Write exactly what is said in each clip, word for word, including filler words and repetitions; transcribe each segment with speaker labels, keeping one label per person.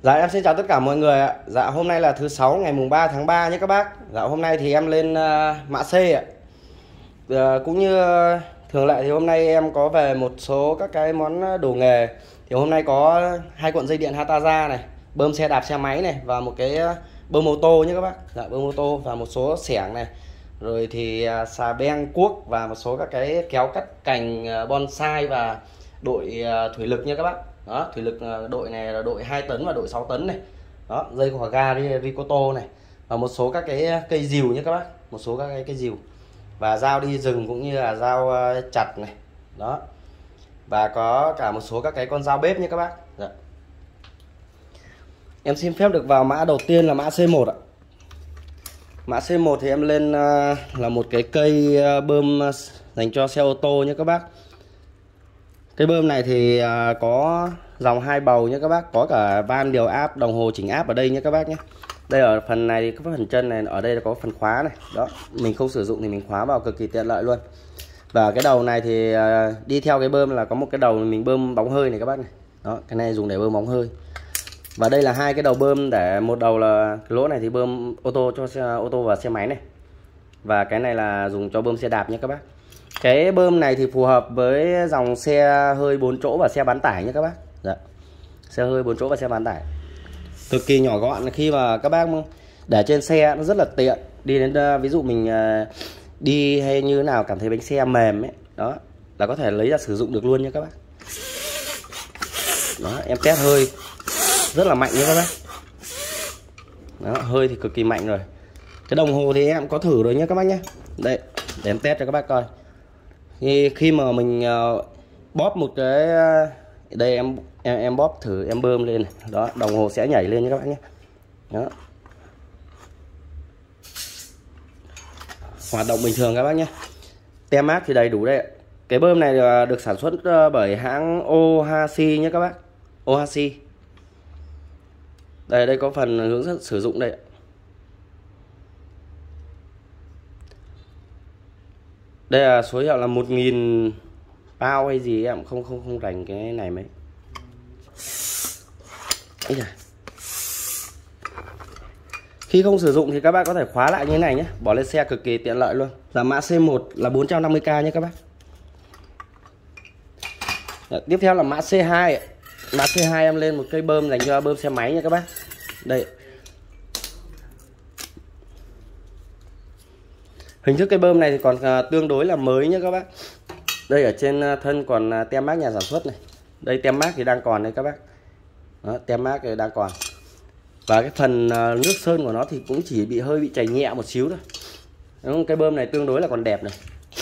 Speaker 1: Dạ em xin chào tất cả mọi người ạ. Dạ hôm nay là thứ sáu ngày mùng ba tháng ba nhé các bác. Dạ hôm nay thì em lên uh, Mã C ạ. Dạ, cũng như uh, thường lệ thì hôm nay em có về một số các cái món đồ nghề. Thì hôm nay có hai cuộn dây điện Hataza này, bơm xe đạp xe máy này và một cái uh, bơm ô tô nhé các bác. Dạ bơm ô tô và một số xẻng này. Rồi thì uh, xà beng cuốc và một số các cái kéo cắt cành uh, bonsai và đội uh, thủy lực nha các bác. Đó, thủy lực đội này là đội hai tấn và đội sáu tấn này. Đó, dây hỏa ga Ricoto này và một số các cái cây dìu nhé các bác, một số các cái cây dìu và dao đi rừng cũng như là dao chặt này. Đó. Và có cả một số các cái con dao bếp nhé các bác. Dạ. Em xin phép được vào mã đầu tiên là mã C một ạ. Mã C một thì em lên là một cái cây bơm dành cho xe ô tô nhé các bác. Cái bơm này thì có dòng hai bầu nhé các bác, có cả van điều áp, đồng hồ chỉnh áp ở đây nhé các bác nhé. Đây ở phần này thì cái phần chân này ở đây là có phần khóa này. Đó, mình không sử dụng thì mình khóa vào cực kỳ tiện lợi luôn. Và cái đầu này thì đi theo cái bơm là có một cái đầu mình bơm bóng hơi này các bác này. Đó, cái này dùng để bơm bóng hơi. Và đây là hai cái đầu bơm, để một đầu là cái lỗ này thì bơm ô tô cho xe ô tô và xe máy này. Và cái này là dùng cho bơm xe đạp nhé các bác. Cái bơm này thì phù hợp với dòng xe hơi bốn chỗ và xe bán tải nhé các bác. Dạ. Xe hơi bốn chỗ và xe bán tải. Cực kỳ nhỏ gọn, khi mà các bác để trên xe nó rất là tiện. Đi đến ví dụ mình đi hay như thế nào cảm thấy bánh xe mềm ấy, đó là có thể lấy ra sử dụng được luôn nha các bác. Đó, em test hơi rất là mạnh nha các bác. Đó, hơi thì cực kỳ mạnh rồi. Cái đồng hồ thì em có thử rồi nhé các bác nhé. Đây, để em test cho các bác coi. Khi, khi mà mình uh, bóp một cái uh, đây em, em em bóp thử, em bơm lên này. Đó, đồng hồ sẽ nhảy lên nha các bác nhé. Đó. Hoạt động bình thường các bác nhé. Tem mác thì đầy đủ đây. Cái bơm này được sản xuất bởi hãng Ohashi nhé các bác. Ohashi. Đây đây có phần hướng dẫn sử dụng đây. Đây là số hiệu là một nghìn bao hay gì em không không không rành cái này mấy. Khi không sử dụng thì các bác có thể khóa lại như thế này nhé, bỏ lên xe cực kỳ tiện lợi luôn. Giá mã C một là bốn trăm năm mươi k nhé các bác. Đó, tiếp theo là mã C hai. Mã C hai em lên một cây bơm dành cho bơm xe máy nha các bác. Đây. Hình thức cây bơm này thì còn tương đối là mới nhé các bác. Đây ở trên thân còn tem mác nhà sản xuất này. Đây tem mác thì đang còn đây các bác. Đó, tem mác thì đang còn. Và cái phần nước sơn của nó thì cũng chỉ bị hơi bị chảy nhẹ một xíu thôi. Đó, cái bơm này tương đối là còn đẹp này.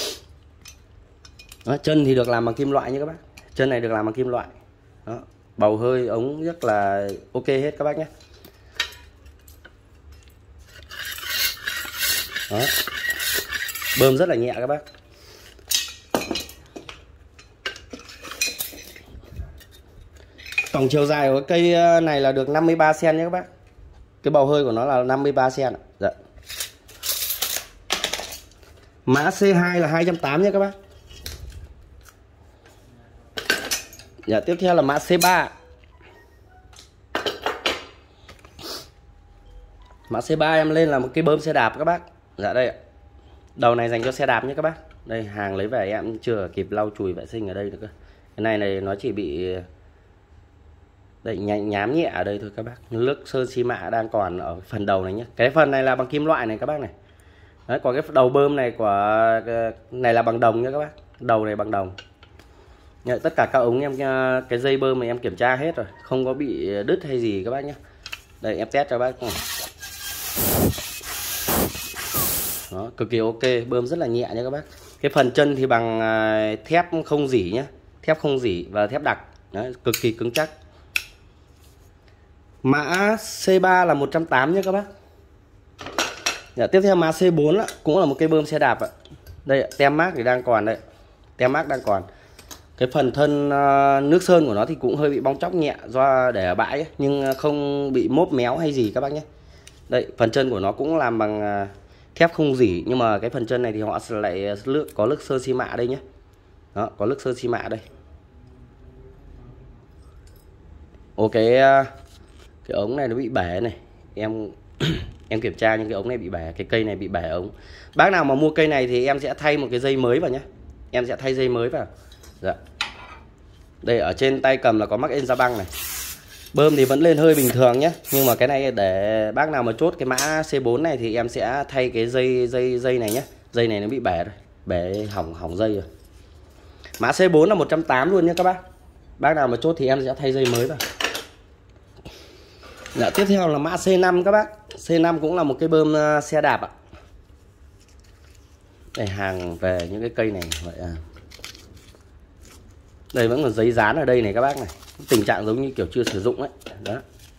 Speaker 1: Đó, chân thì được làm bằng kim loại nhé các bác. Chân này được làm bằng kim loại. Đó, bầu hơi ống rất là ok hết các bác nhé. Đó. Bơm rất là nhẹ các bác. Tổng chiều dài của cây này là được năm mươi ba xen-ti-mét nhé các bác. Cái bầu hơi của nó là năm mươi ba xen-ti-mét. Dạ. Mã C hai là hai trăm tám mươi nhé các bác. Dạ, tiếp theo là mã C ba. Mã C ba em lên là một cái bơm xe đạp các bác. Dạ đây ạ. Đầu này dành cho xe đạp nhé các bác. Đây hàng lấy về em chưa kịp lau chùi vệ sinh ở đây nữa cơ. Cái này này nó chỉ bị đây nhám nhẹ ở đây thôi các bác. Nước sơn xi mạ đang còn ở phần đầu này nhé. Cái phần này là bằng kim loại này các bác này. Đấy, còn cái đầu bơm này của này là bằng đồng nhé các bác. Đầu này bằng đồng. Nhờ, tất cả các ống em, cái dây bơm này em kiểm tra hết rồi, không có bị đứt hay gì các bác nhé. Đây em test cho bác. Đó, cực kỳ ok, bơm rất là nhẹ nha các bác. Cái phần chân thì bằng thép không rỉ nhé, thép không rỉ và thép đặc. Đấy, cực kỳ cứng chắc. Mã C ba là một trăm tám mươi nhé các bác. Dạ, tiếp theo mã C bốn cũng là một cây bơm xe đạp ạ. Đây tem mác thì đang còn đây, tem mác đang còn. Cái phần thân uh, nước sơn của nó thì cũng hơi bị bong chóc nhẹ do để ở bãi ấy, nhưng không bị mốp méo hay gì các bác nhé. Đây phần chân của nó cũng làm bằng uh, thép không rỉ, nhưng mà cái phần chân này thì họ lại nước có nước sơn xi mạ đây nhé. Đó, có nước sơn xi mạ đây. Ồ, cái Cái ống này nó bị bể này. Em em kiểm tra những cái ống này bị bể, cái cây này bị bể ống. Bác nào mà mua cây này thì em sẽ thay một cái dây mới vào nhé. Em sẽ thay dây mới vào. Dạ. Đây ở trên tay cầm là có mắc in ra băng này. Bơm thì vẫn lên hơi bình thường nhé. Nhưng mà cái này để bác nào mà chốt cái mã C bốn này thì em sẽ thay cái dây dây dây này nhé. Dây này nó bị bể rồi, bể hỏng hỏng dây rồi. Mã C bốn là một trăm tám mươi luôn nhé các bác. Bác nào mà chốt thì em sẽ thay dây mới vào. Dạ, tiếp theo là mã C năm các bác. C năm cũng là một cái bơm xe đạp ạ. Đây hàng về những cái cây này vậy à. Đây vẫn còn giấy dán ở đây này các bác này. Tình trạng giống như kiểu chưa sử dụng ấy. Đó.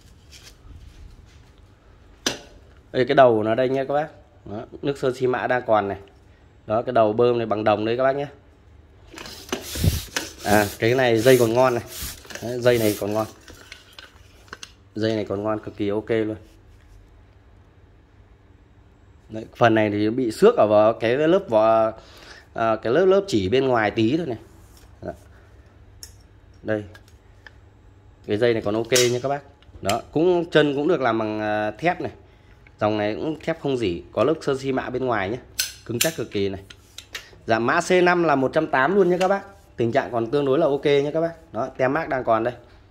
Speaker 1: Đây cái đầu nó đây nha các bác. Đó, nước sơn xi mã đang còn này. Đó, cái đầu bơm này bằng đồng đấy các bác nhé. À, cái này dây còn ngon này. Đấy, dây này còn ngon. Dây này còn ngon, cực kỳ ok luôn. Đấy, phần này thì bị xước ở vào cái lớp vỏ à, cái lớp lớp chỉ bên ngoài tí thôi này. Đó. Đây. Cái dây này còn ok nha các bác. Đó, cũng chân cũng được làm bằng thép này. Dòng này cũng thép không rỉ, có lớp sơn xi mạ bên ngoài nhé. Cứng chắc cực kỳ này. Dạ, mã C năm là một trăm tám mươi luôn nhé các bác. Tình trạng còn tương đối là ok nhé các bác. Đó, tem mác đang còn đây.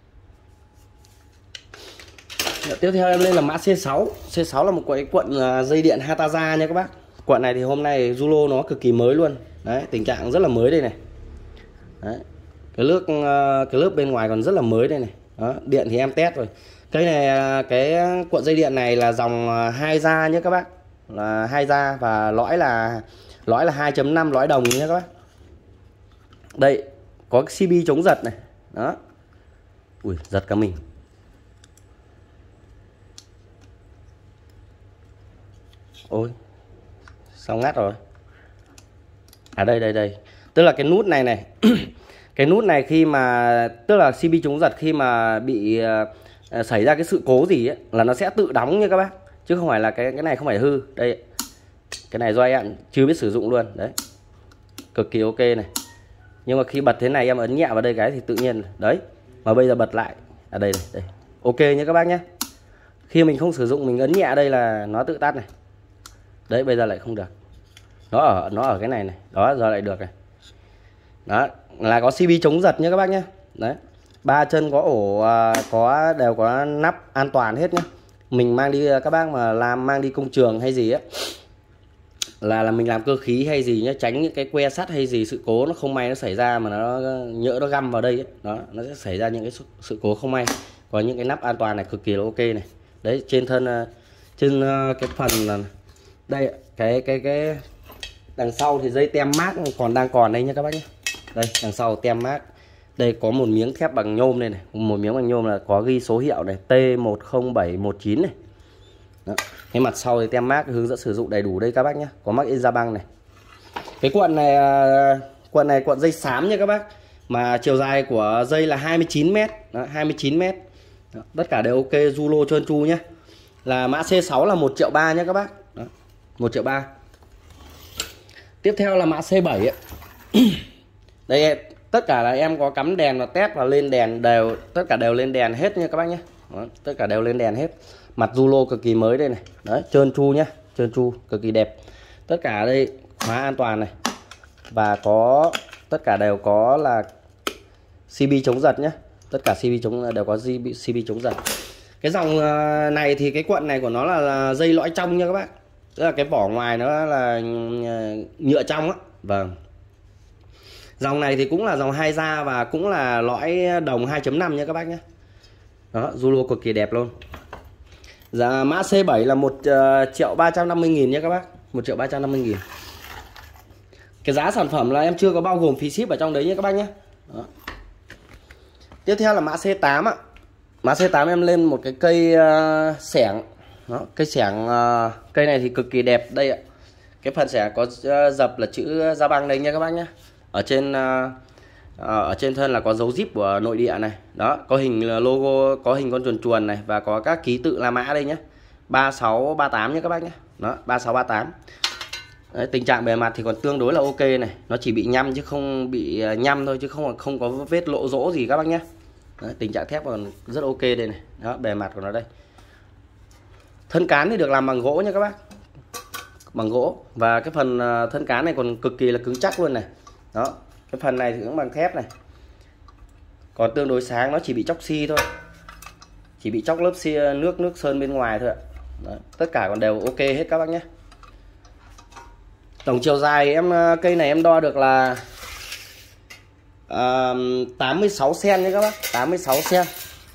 Speaker 1: Dạ, tiếp theo em lên là mã C sáu. C sáu là một cái cuộn dây điện Hataza nha các bác. Cuộn này thì hôm nay Zulo nó cực kỳ mới luôn. Đấy, tình trạng rất là mới đây này. Đấy. Cái nước cái lớp bên ngoài còn rất là mới đây này. Đó, điện thì em test rồi. Cây này cái cuộn dây điện này là dòng hai da nhé các bác. Là hai da và lõi là lõi là hai chấm năm lõi đồng nhé các bác. Đây, có cái xê bê chống giật này. Đó. Ui, giật cả mình. Ôi, sao ngắt rồi. À đây đây đây. Tức là cái nút này này. Cái nút này khi mà tức là xê bê chống giật khi mà bị uh, xảy ra cái sự cố gì ấy, là nó sẽ tự đóng nha các bác, chứ không phải là cái cái này không phải hư. Đây, cái này do em chưa biết sử dụng luôn đấy, cực kỳ ok này. Nhưng mà khi bật thế này em ấn nhẹ vào đây cái thì tự nhiên đấy, mà bây giờ bật lại à đây đây, đây. Ok nha các bác nhé. Khi mình không sử dụng mình ấn nhẹ đây là nó tự tắt này. Đấy, bây giờ lại không được. Nó ở nó ở cái này này, đó giờ lại được này. Đó, là có xê bê chống giật nhé các bác nhé. Đấy. Ba chân có ổ, có đều có nắp an toàn hết nhé. Mình mang đi các bác mà làm mang đi công trường hay gì á, là là mình làm cơ khí hay gì nhé, tránh những cái que sắt hay gì sự cố nó không may nó xảy ra mà nó nhỡ nó găm vào đây ấy. Đó, nó sẽ xảy ra những cái sự, sự cố không may. Có những cái nắp an toàn này cực kỳ là ok này. Đấy, trên thân trên cái phần là đây, cái cái cái đằng sau thì dây tem mác còn đang còn đây nha các bác nhé. Đây, đằng sau tem mác. Đây có một miếng thép bằng nhôm đây này, một miếng bằng nhôm là có ghi số hiệu này, T một không bảy một chín này. Đó. Cái mặt sau thì tem mác hướng dẫn sử dụng đầy đủ đây các bác nhé, có mắc in ra băng này. Cái cuộn này cuộn này cuộn dây xám nha các bác, mà chiều dài của dây là hai mươi chín mét. Đó, hai mươi chín mét. Đó, tất cả đều ok, Zulo trơn tru nhé. Là mã C sáu là một triệu ba nhé các bác. Đó, một triệu ba. Tiếp theo là mã C bảy ấy. Đây, tất cả là em có cắm đèn và test và lên đèn đều, tất cả đều lên đèn hết nha các bác nhé. Đó, tất cả đều lên đèn hết. Mặt Zulo cực kỳ mới đây này. Đấy, trơn tru nhá, trơn tru cực kỳ đẹp. Tất cả đây khóa an toàn này. Và có tất cả đều có là xê bê chống giật nhé. Tất cả xê bê chống đều có xê bê chống giật. Cái dòng này thì cái cuộn này của nó là, là dây lõi trong nha các bác. Tức là cái vỏ ngoài nó là nhựa trong á. Vâng. Dòng này thì cũng là dòng hai da và cũng là lõi đồng hai chấm năm nha các bác nhé. Đó, Zulo cực kỳ đẹp luôn. Giá mã C bảy là một triệu ba trăm năm mươi nghìn nha các bác. một triệu ba trăm năm mươi nghìn. Cái giá sản phẩm là em chưa có bao gồm phí ship ở trong đấy nha các bác nhé. Đó. Tiếp theo là mã C tám ạ. Mã C tám em lên một cái cây uh, xẻng. Đó, cây xẻng uh, cây này thì cực kỳ đẹp đây ạ. Cái phần xẻng có uh, dập là chữ da băng đây nha các bác nhé. Ở trên uh, ở trên thân là có dấu zip của nội địa này. Đó, có hình logo, có hình con chuồn chuồn này và có các ký tự La Mã đây nhé. ba sáu ba tám nhé các bác nhé. Đó, ba sáu ba tám. Đấy, tình trạng bề mặt thì còn tương đối là ok này, nó chỉ bị nhăm chứ không bị nhăm thôi, chứ không không có vết lộ rỗ gì các bác nhé. Đấy, tình trạng thép còn rất ok đây này. Đó, bề mặt của nó đây. Thân cán thì được làm bằng gỗ nha các bác, bằng gỗ, và cái phần thân cán này còn cực kỳ là cứng chắc luôn này. Đó, cái phần này thì cũng bằng thép này, còn tương đối sáng, nó chỉ bị chóc xi thôi, chỉ bị chóc lớp xi nước nước sơn bên ngoài thôi ạ. Đó, tất cả còn đều ok hết các bác nhé. Tổng chiều dài em cây này em đo được là uh, tám mươi sáu xen nha các bác, tám mươi sáu xen.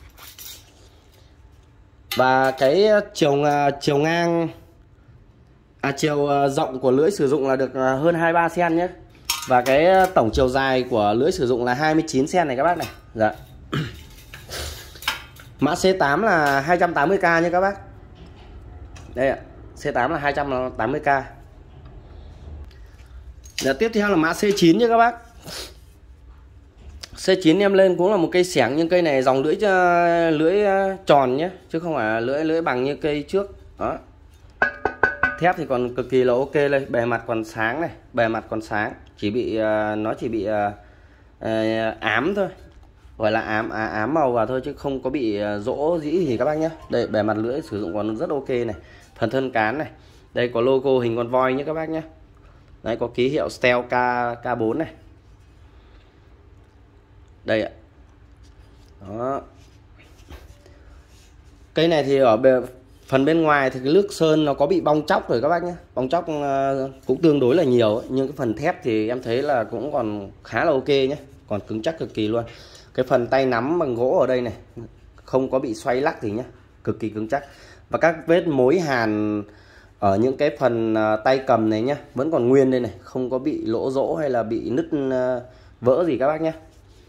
Speaker 1: Và cái chiều chiều ngang à chiều rộng của lưỡi sử dụng là được hơn hai mươi ba xen nhé. Và cái tổng chiều dài của lưỡi sử dụng là hai mươi chín xen này các bác này. Dạ. Mã C tám là hai trăm tám mươi k nha các bác. Đây ạ, C tám là hai trăm tám mươi k. Dạ, tiếp theo là mã C chín nha các bác. C chín em lên cũng là một cây xẻng, nhưng cây này dòng lưỡi lưỡi tròn nhé, chứ không phải là lưỡi lưỡi bằng như cây trước. Đó. Thép thì còn cực kỳ là ok đây, bề mặt còn sáng này, bề mặt còn sáng, chỉ bị nó chỉ bị ám thôi, gọi là ám à, ám màu vào thôi, chứ không có bị rỗ rĩ gì các bác nhé. Đây, bề mặt lưỡi sử dụng còn rất ok này. Phần thân cán này, đây có logo hình con voi nhé các bác nhé. Đấy, có ký hiệu Steel K K bốn này. Đây ạ. Đó. Cây này thì ở bề, phần bên ngoài thì cái nước sơn nó có bị bong chóc rồi các bác nhé. Bong chóc uh, cũng tương đối là nhiều ấy. Nhưng cái phần thép thì em thấy là cũng còn khá là ok nhé, còn cứng chắc cực kỳ luôn. Cái phần tay nắm bằng gỗ ở đây này, không có bị xoay lắc gì nhé, cực kỳ cứng chắc. Và các vết mối hàn ở những cái phần uh, tay cầm này nhé vẫn còn nguyên đây này, không có bị lỗ rỗ hay là bị nứt uh, vỡ gì các bác nhé.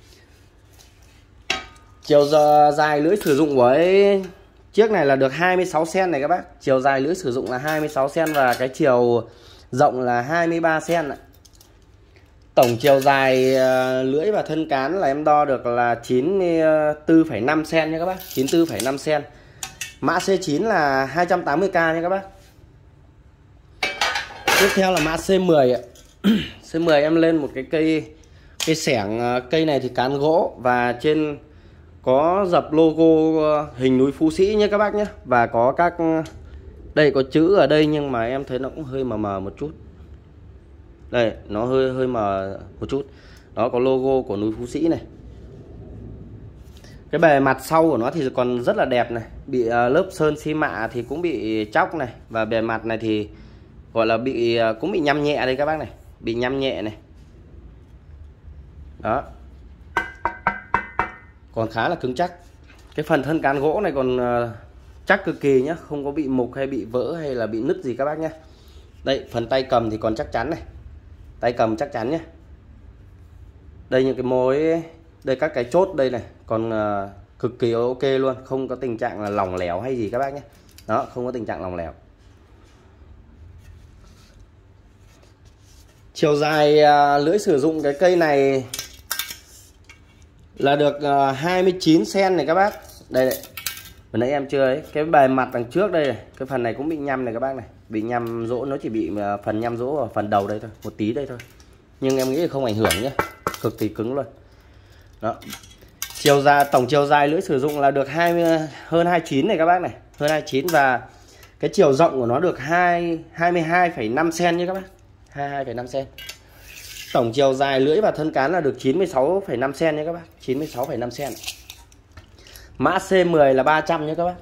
Speaker 1: Chiều dài lưỡi sử dụng với chiếc này là được hai mươi sáu xen này các bác. Chiều dài lưỡi sử dụng là hai mươi sáu xen và cái chiều rộng là hai mươi ba xen ạ. Tổng chiều dài lưỡi và thân cán là em đo được là chín mươi tư phẩy năm xen nha các bác, chín mươi tư phẩy năm xen. Mã C chín là hai trăm tám mươi k nha các bác. Tiếp theo là mã C mười ạ. C mười em lên một cái cây cây xẻng, cây này thì cán gỗ và trên có dập logo hình núi Phú Sĩ nhé các bác nhé. Và có các, đây có chữ ở đây nhưng mà em thấy nó cũng hơi mờ mờ một chút. Đây, nó hơi hơi mờ một chút. Đó, có logo của núi Phú Sĩ này. Cái bề mặt sau của nó thì còn rất là đẹp này, bị uh, lớp sơn xi mạ thì cũng bị chóc này. Và bề mặt này thì gọi là bị uh, cũng bị nhăm nhẹ đây các bác này, bị nhăm nhẹ này. Đó, còn khá là cứng chắc. Cái phần thân cán gỗ này còn uh, chắc cực kỳ nhá, không có bị mục hay bị vỡ hay là bị nứt gì các bác nhé. Đây, phần tay cầm thì còn chắc chắn này, tay cầm chắc chắn nhé. Đây những cái mối, đây các cái chốt đây này còn uh, cực kỳ ok luôn, không có tình trạng là lỏng lẻo hay gì các bác nhé. Đó, không có tình trạng lỏng lẻo. Chiều dài uh, lưỡi sử dụng cái cây này là được uh, hai mươi chín xen này các bác. Đây này, vừa nãy em chưa ấy, cái bề mặt đằng trước đây này, cái phần này cũng bị nhăm này các bác này, bị nhăm rỗ, nó chỉ bị uh, phần nhăm rỗ ở phần đầu đây thôi, một tí đây thôi, nhưng em nghĩ là không ảnh hưởng nhé, cực kỳ cứng luôn. Đó, chiều dài, tổng chiều dài lưỡi sử dụng là được hai mươi, hơn hai mươi chín này các bác này, hơn hai mươi chín. Và cái chiều rộng của nó được hai mươi hai phẩy năm xen nhé các bác, hai mươi hai phẩy năm xen. Tổng chiều dài lưỡi và thân cán là được chín mươi sáu phẩy năm xen nhé các bác, chín mươi sáu phẩy năm xen. Mã C mười là ba trăm nhé các bác.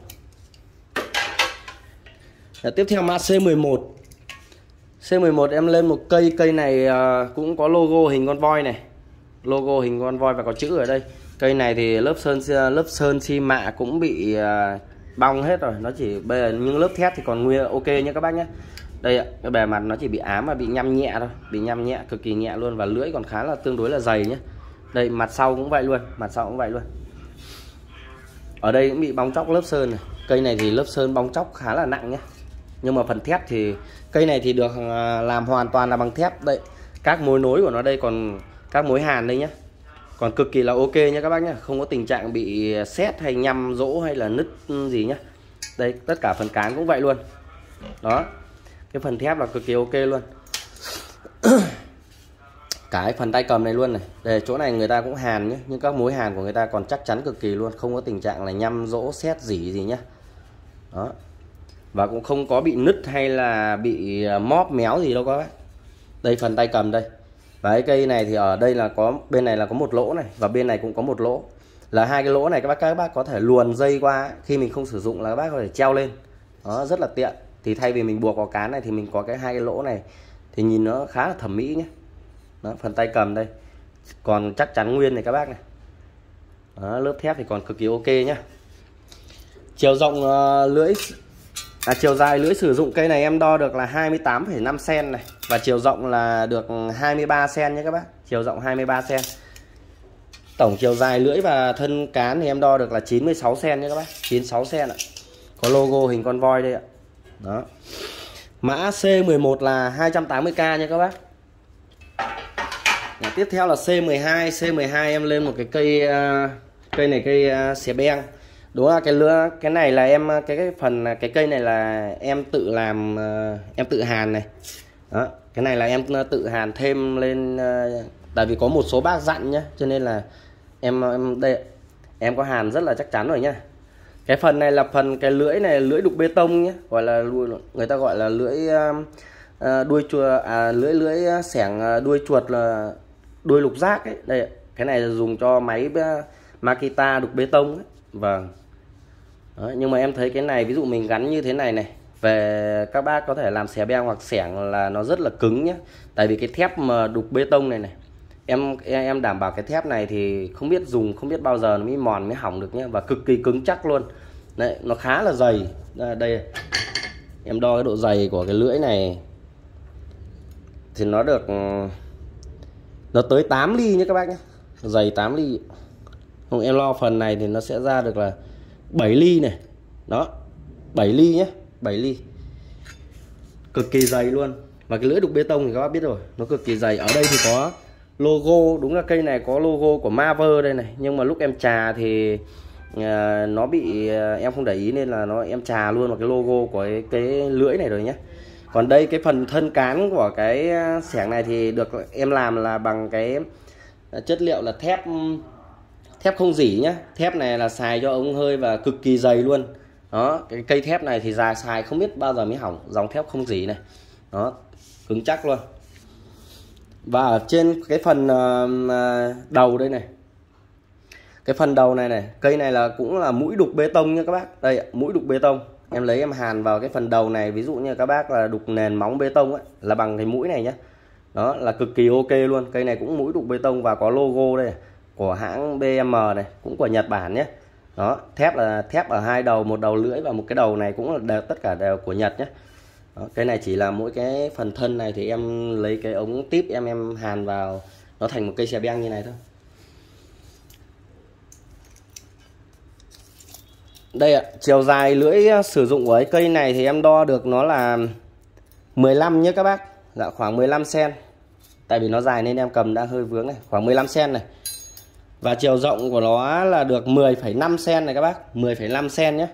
Speaker 1: Và tiếp theo mã C mười một. C mười một em lên một cây, cây này cũng có logo hình con voi này, logo hình con voi và có chữ ở đây. Cây này thì lớp sơn lớp sơn xi mạ cũng bị bong hết rồi, nó chỉ bây giờ những lớp thép thì còn nguyên ok nhé các bác nhé. Đây ạ, cái bề mặt nó chỉ bị ám và bị nhăm nhẹ thôi, bị nhăm nhẹ, cực kỳ nhẹ luôn. Và lưỡi còn khá là tương đối là dày nhé. Đây, mặt sau cũng vậy luôn, mặt sau cũng vậy luôn. Ở đây cũng bị bong chóc lớp sơn này. Cây này thì lớp sơn bong chóc khá là nặng nhé. Nhưng mà phần thép thì cây này thì được làm hoàn toàn là bằng thép. Đây, các mối nối của nó đây, còn các mối hàn đây nhé, còn cực kỳ là ok nhé các bác nhé, không có tình trạng bị sét hay nhăm rỗ hay là nứt gì nhé. Đây, tất cả phần cán cũng vậy luôn. Đó, cái phần thép là cực kỳ ok luôn. cái phần tay cầm này luôn này. Để chỗ này người ta cũng hàn nhé, nhưng các mối hàn của người ta còn chắc chắn cực kỳ luôn, không có tình trạng là nhăm rỗ sét rỉ gì nhá. Đó. Và cũng không có bị nứt hay là bị móp méo gì đâu các bác. Đây phần tay cầm đây. Và cái cây này thì ở đây là có, bên này là có một lỗ này và bên này cũng có một lỗ. Là hai cái lỗ này các bác các bác có thể luồn dây qua, khi mình không sử dụng là các bác có thể treo lên. Đó, rất là tiện. Thì thay vì mình buộc vào cán này thì mình có cái hai cái lỗ này thì nhìn nó khá là thẩm mỹ nhé. Đó, phần tay cầm đây còn chắc chắn nguyên này các bác này. Đó, lớp thép thì còn cực kỳ ok nhá. Chiều rộng uh, lưỡi à, chiều dài lưỡi sử dụng cây này em đo được là hai mươi tám phẩy năm xăng-ti-mét này, và chiều rộng là được hai mươi ba xăng-ti-mét nhé các bác. Chiều rộng hai mươi ba xăng-ti-mét. Tổng chiều dài lưỡi và thân cán thì em đo được là chín mươi sáu xăng-ti-mét nhé các bác, chín mươi sáu xăng-ti-mét ạ. Có logo hình con voi đây ạ. Đó. Mã C mười một là hai trăm tám mươi k nha các bác. Tiếp theo là C mười hai. C mười hai em lên một cái cây uh, cây này cây uh, xẻ beng. Đúng là cái lứa cái này là em cái cái phần cái cây này là em tự làm, uh, em tự hàn này. Đó, cái này là em tự hàn thêm lên, uh, tại vì có một số bác dặn nhá, cho nên là em em đây em có hàn rất là chắc chắn rồi nhá. Cái phần này là phần cái lưỡi này, lưỡi đục bê tông nhé, gọi là người ta gọi là lưỡi uh, đuôi chuột, à, lưỡi lưỡi xẻng đuôi chuột là đuôi lục giác ấy. Đây, cái này là dùng cho máy Makita đục bê tông ấy. Vâng. Đó, nhưng mà em thấy cái này ví dụ mình gắn như thế này này, về các bác có thể làm xẻ beng hoặc xẻng là nó rất là cứng nhé. Tại vì cái thép mà đục bê tông này này, em em đảm bảo cái thép này thì không biết dùng không biết bao giờ nó mới mòn mới hỏng được nhé, và cực kỳ cứng chắc luôn. Đấy, nó khá là dày. Đây em đo cái độ dày của cái lưỡi này thì nó được, nó tới tám ly nhé các bác nhé, dày tám ly. Không, em lo phần này thì nó sẽ ra được là bảy ly này. Đó, bảy ly nhé, bảy ly. Cực kỳ dày luôn. Và cái lưỡi đục bê tông thì các bác biết rồi, nó cực kỳ dày. Ở đây thì có logo, đúng là cây này có logo của Marvel đây này, nhưng mà lúc em chà thì uh, nó bị uh, em không để ý nên là nó em chà luôn vào cái logo của cái, cái lưỡi này rồi nhé. Còn đây cái phần thân cán của cái xẻng này thì được em làm là bằng cái chất liệu là thép thép không rỉ nhá. Thép này là xài cho ống hơi và cực kỳ dày luôn. Đó, cái cây thép này thì dài xài không biết bao giờ mới hỏng, dòng thép không rỉ này. Đó, cứng chắc luôn. Và ở trên cái phần uh, đầu đây này, cái phần đầu này này, cây này là cũng là mũi đục bê tông nha các bác. Đây, mũi đục bê tông. Em lấy em hàn vào cái phần đầu này, ví dụ như các bác là đục nền móng bê tông ấy, là bằng cái mũi này nhé. Đó, là cực kỳ ok luôn. Cây này cũng mũi đục bê tông và có logo đây của hãng bê em này, cũng của Nhật Bản nhé. Đó, thép là thép ở hai đầu, một đầu lưỡi và một cái đầu này cũng là đều, tất cả đều của Nhật nhé. Đó, cái này chỉ là mỗi cái phần thân này thì em lấy cái ống tiếp em em hàn vào, nó thành một cây xẻ beng như này thôi. Đây ạ, chiều dài lưỡi sử dụng của cái cây này thì em đo được nó là mười lăm nhé các bác. Dạ, khoảng mười lăm xăng-ti-mét. Tại vì nó dài nên em cầm đang hơi vướng này, khoảng mười lăm xăng-ti-mét này. Và chiều rộng của nó là được mười phẩy năm xăng-ti-mét này các bác, mười phẩy năm xăng-ti-mét nhé.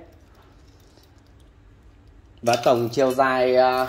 Speaker 1: Và tổng chiều dài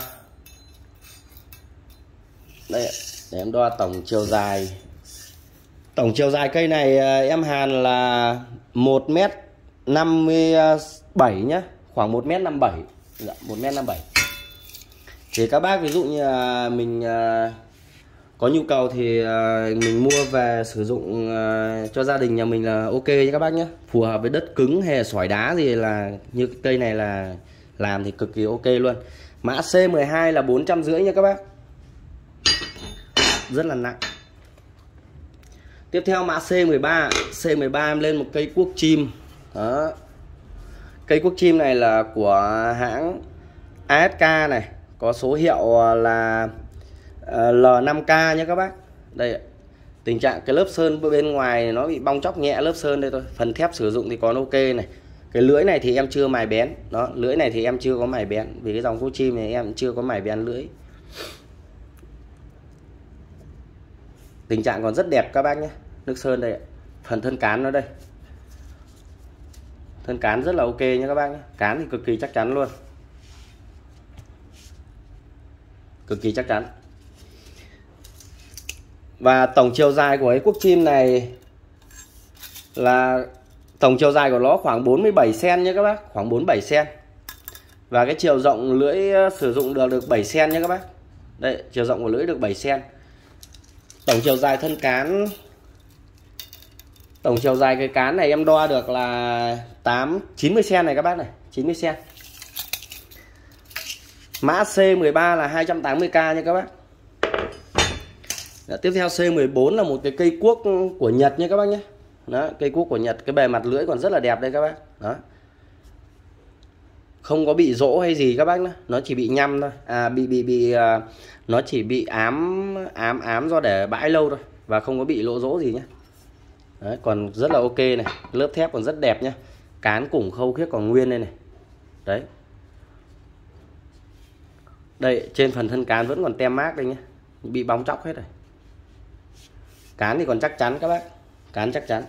Speaker 1: đây, để em đo tổng chiều dài. Tổng chiều dài cây này em hàn là một mét năm mươi bảy nhé, khoảng một mét năm mươi bảy. Dạ, một mét năm mươi bảy. Thì các bác ví dụ như là mình có nhu cầu thì mình mua về sử dụng cho gia đình nhà mình là ok nhé các bác nhé. Phù hợp với đất cứng hay là sỏi đá gì là như cây này là làm thì cực kỳ ok luôn. Mã C mười hai là bốn trăm rưỡi nha các bác, rất là nặng. Tiếp theo mã C mười ba. C mười ba em lên một cây cuốc chim. Đó, cây cuốc chim này là của hãng a ét ca này, có số hiệu là L năm K nhé các bác. Đây, tình trạng cái lớp sơn bên ngoài nó bị bong chóc nhẹ lớp sơn đây thôi, phần thép sử dụng thì còn ok này. Cái lưỡi này thì em chưa mài bén. Đó, lưỡi này thì em chưa có mài bén, vì cái dòng cuốc chim này em chưa có mài bén lưỡi. Tình trạng còn rất đẹp các bác nhé. Nước sơn đây, phần thân cán nó đây, thân cán rất là ok nhé các bác nhé. Cán thì cực kỳ chắc chắn luôn, cực kỳ chắc chắn. Và tổng chiều dài của cái cuốc chim này là tổng chiều dài của nó khoảng bốn mươi bảy xen-ti-mét nhé các bác, khoảng bốn mươi bảy xen-ti-mét. Và cái chiều rộng lưỡi sử dụng được được bảy xen-ti-mét nhé các bác. Đây, chiều rộng của lưỡi được bảy xen-ti-mét. Tổng chiều dài thân cán, tổng chiều dài cái cán này em đo được là tám chín mươi xen-ti-mét này các bác này, chín mươi xen-ti-mét. Mã C mười ba là hai trăm tám mươi k nha các bác. Đó, tiếp theo C mười bốn là một cái cây cuốc của Nhật nha các bác nhé. Đó, cây cuốc của Nhật, cái bề mặt lưỡi còn rất là đẹp đây các bác. Đó. Không có bị rỗ hay gì các bác nữa, nó chỉ bị nhăm thôi. À bị bị bị uh, nó chỉ bị ám ám ám do để bãi lâu thôi và không có bị lỗ rỗ gì nhé. Đấy, còn rất là ok này, lớp thép còn rất đẹp nhé. Cán củng khâu khiết còn nguyên đây này. Đấy. Đây, trên phần thân cán vẫn còn tem mác đây nhé, bị bong tróc hết rồi. Cán thì còn chắc chắn các bác, cán chắc chắn.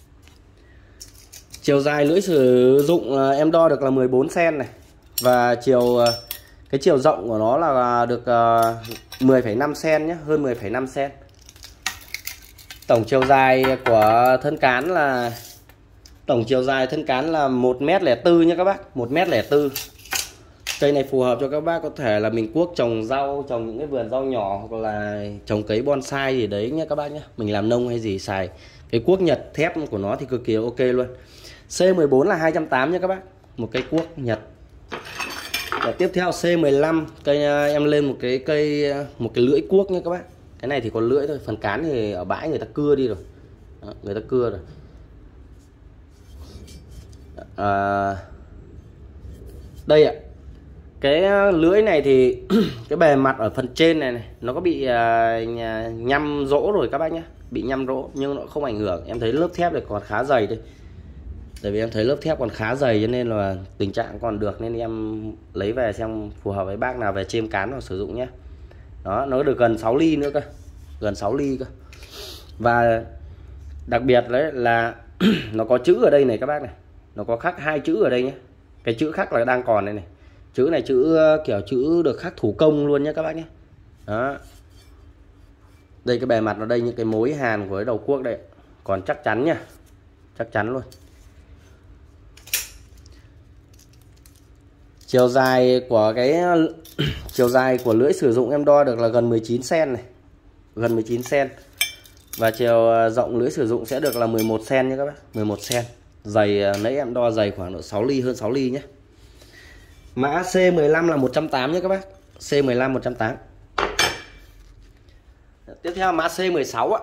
Speaker 1: Chiều dài lưỡi sử dụng em đo được là mười bốn xen-ti-mét này. Và chiều cái chiều rộng của nó là được mười phẩy năm xen-ti-mét nhé, hơn mười phẩy năm xen-ti-mét. Tổng chiều dài của thân cán là tổng chiều dài thân cán là một mét lẻ bốn nhé các bác, một mét lẻ bốn. Cây này phù hợp cho các bác có thể là mình cuốc trồng rau, trồng những cái vườn rau nhỏ hoặc là trồng cấy bonsai gì đấy nhé các bác nhé. Mình làm nông hay gì xài cái cuốc Nhật thép của nó thì cực kỳ ok luôn. C mười bốn là hai trăm tám mươi nhé các bác, một cây cuốc Nhật. Và tiếp theo C mười lăm, cây em lên một cái cây một cái lưỡi cuốc nhé các bác. Cái này thì có lưỡi thôi, phần cán thì ở bãi người ta cưa đi rồi. Đó, người ta cưa rồi. À, đây ạ. Cái lưỡi này thì cái bề mặt ở phần trên này, này nó có bị uh, nhăm rỗ rồi các bác nhé, bị nhăm rỗ nhưng nó không ảnh hưởng. Em thấy lớp thép này còn khá dày đây. Tại vì em thấy lớp thép còn khá dày cho nên là tình trạng còn được, nên em lấy về xem phù hợp với bác nào về chêm cán và sử dụng nhé. Đó, nó được gần sáu ly nữa cơ, gần sáu ly cơ. Và đặc biệt đấy là nó có chữ ở đây này các bác này, nó có khắc hai chữ ở đây nhé. Cái chữ khắc là đang còn đây này, chữ này chữ kiểu chữ được khắc thủ công luôn nhé các bác nhé. Đó, đây cái bề mặt ở đây, những cái mối hàn của cái đầu cuốc đây còn chắc chắn nha, chắc chắn luôn. Chiều dài của cái chiều dài của lưỡi sử dụng em đo được là gần mười chín xen-ti-mét này, gần mười chín xen-ti-mét. Và chiều rộng lưỡi sử dụng sẽ được là mười một xen-ti-mét nhé các bác, mười một xen-ti-mét. Dày nãy em đo dày khoảng độ sáu ly, hơn sáu ly nhé. Mã C mười lăm là một trăm tám mươi nhé các bác, C mười lăm một trăm tám mươi. Tiếp theo mã C mười sáu ạ.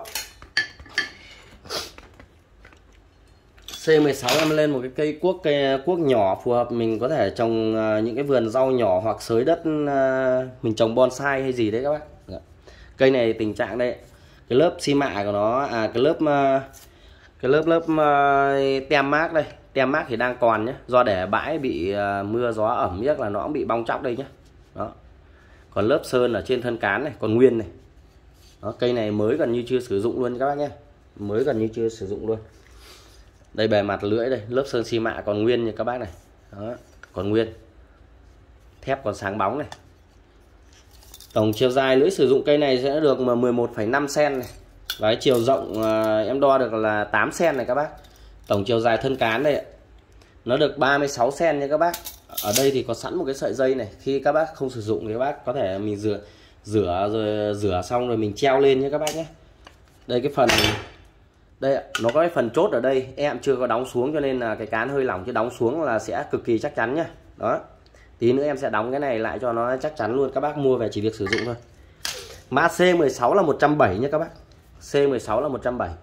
Speaker 1: C mười sáu em lên một cái cây cuốc, cây cuốc nhỏ phù hợp mình có thể trồng những cái vườn rau nhỏ hoặc xới đất mình trồng bonsai hay gì đấy các bác. Cây này tình trạng đây, cái lớp xi mạ của nó, à cái lớp cái lớp lớp tem mác đây, tem mác thì đang còn nhé, do để bãi bị mưa gió ẩm nhất là nó cũng bị bong tróc đây nhé. Đó, còn lớp sơn ở trên thân cán này còn nguyên này. Đó, cây này mới gần như chưa sử dụng luôn các bác nhé, mới gần như chưa sử dụng luôn. Đây bề mặt lưỡi đây, lớp sơn xi mạ còn nguyên như các bác này. Đó, còn nguyên, thép còn sáng bóng này. Tổng chiều dài lưỡi sử dụng cây này sẽ được mười một phẩy năm xen-ti-mét này. Và cái chiều rộng uh, em đo được là tám xen-ti-mét này các bác. Tổng chiều dài thân cán đây ạ, nó được ba mươi sáu xen-ti-mét nha các bác. Ở đây thì có sẵn một cái sợi dây này, khi các bác không sử dụng thì các bác có thể mình rửa rửa rồi rửa xong rồi mình treo lên nhé các bác nhé. Đây cái phần đây ạ, nó có cái phần chốt ở đây, em chưa có đóng xuống cho nên là cái cán hơi lỏng, chứ đóng xuống là sẽ cực kỳ chắc chắn nhá. Đó, tí nữa em sẽ đóng cái này lại cho nó chắc chắn luôn, các bác mua về chỉ việc sử dụng thôi. Mã C mười sáu là một trăm bảy mươi nhé các bác, C mười sáu là một trăm bảy mươi.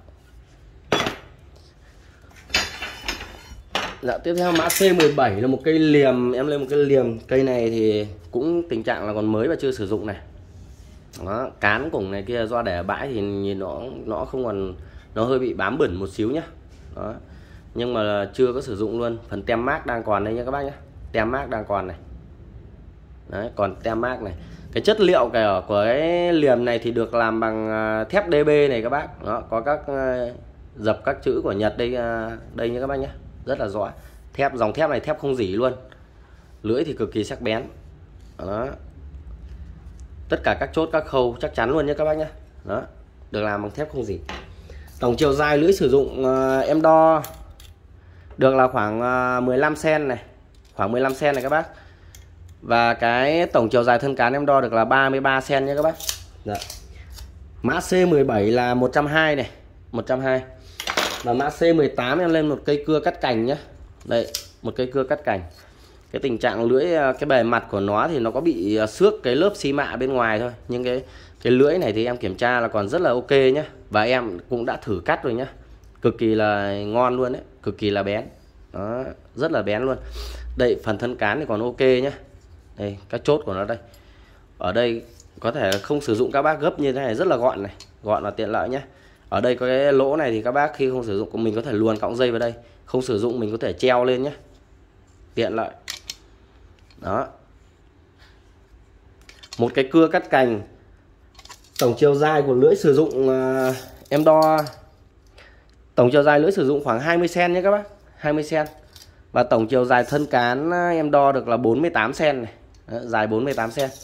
Speaker 1: Dạ, tiếp theo mã C mười bảy là một cây liềm, em lên một cây liềm. Cây này thì cũng tình trạng là còn mới và chưa sử dụng này. Đó, cán củng này kia do để bãi thì nhìn nó nó không còn, nó hơi bị bám bẩn một xíu nhá. Đó, nhưng mà chưa có sử dụng luôn. Phần tem mác đang còn đây nha các bác nhé, tem mác đang còn này. Đấy, còn tem mác này. Cái chất liệu cái của cái liềm này thì được làm bằng thép đê bê này các bác. Đó, có các dập các chữ của Nhật đây đây nha các bác nhé, rất là rõ. Thép, dòng thép này thép không rỉ luôn, lưỡi thì cực kỳ sắc bén. Đó, tất cả các chốt các khâu chắc chắn luôn nhé các bác nhé. Đó, được làm bằng thép không rỉ. Tổng chiều dài lưỡi sử dụng uh, em đo được là khoảng uh, mười lăm xăng-ti-mét này, khoảng mười lăm xăng-ti-mét này các bác. Và cái tổng chiều dài thân cán em đo được là ba mươi ba xăng-ti-mét nhé các bác. Dạ. Mã C mười bảy là một trăm hai mươi này, một trăm hai mươi. Và mã C mười tám em lên một cây cưa cắt cành nhé. Đây, một cây cưa cắt cành. Cái tình trạng lưỡi, cái bề mặt của nó thì nó có bị xước cái lớp xi mạ bên ngoài thôi, nhưng cái cái lưỡi này thì em kiểm tra là còn rất là ok nhé. Và em cũng đã thử cắt rồi nhé, cực kỳ là ngon luôn đấy, cực kỳ là bén. Đó, rất là bén luôn. Đây, phần thân cán thì còn ok nhé. Đây, các chốt của nó đây. Ở đây có thể không sử dụng, các bác gấp như thế này rất là gọn này, gọn và tiện lợi nhé. Ở đây có cái lỗ này thì các bác khi không sử dụng mình có thể luồn cọng dây vào đây, không sử dụng mình có thể treo lên nhé, tiện lợi. Đó, một cái cưa cắt cành. Tổng chiều dài của lưỡi sử dụng uh, em đo tổng chiều dài lưỡi sử dụng khoảng hai mươi xăng-ti-mét nhé các bác, hai mươi xăng-ti-mét. Và tổng chiều dài thân cán em đo được là bốn mươi tám xăng-ti-mét này. Đó, dài bốn mươi tám xăng-ti-mét.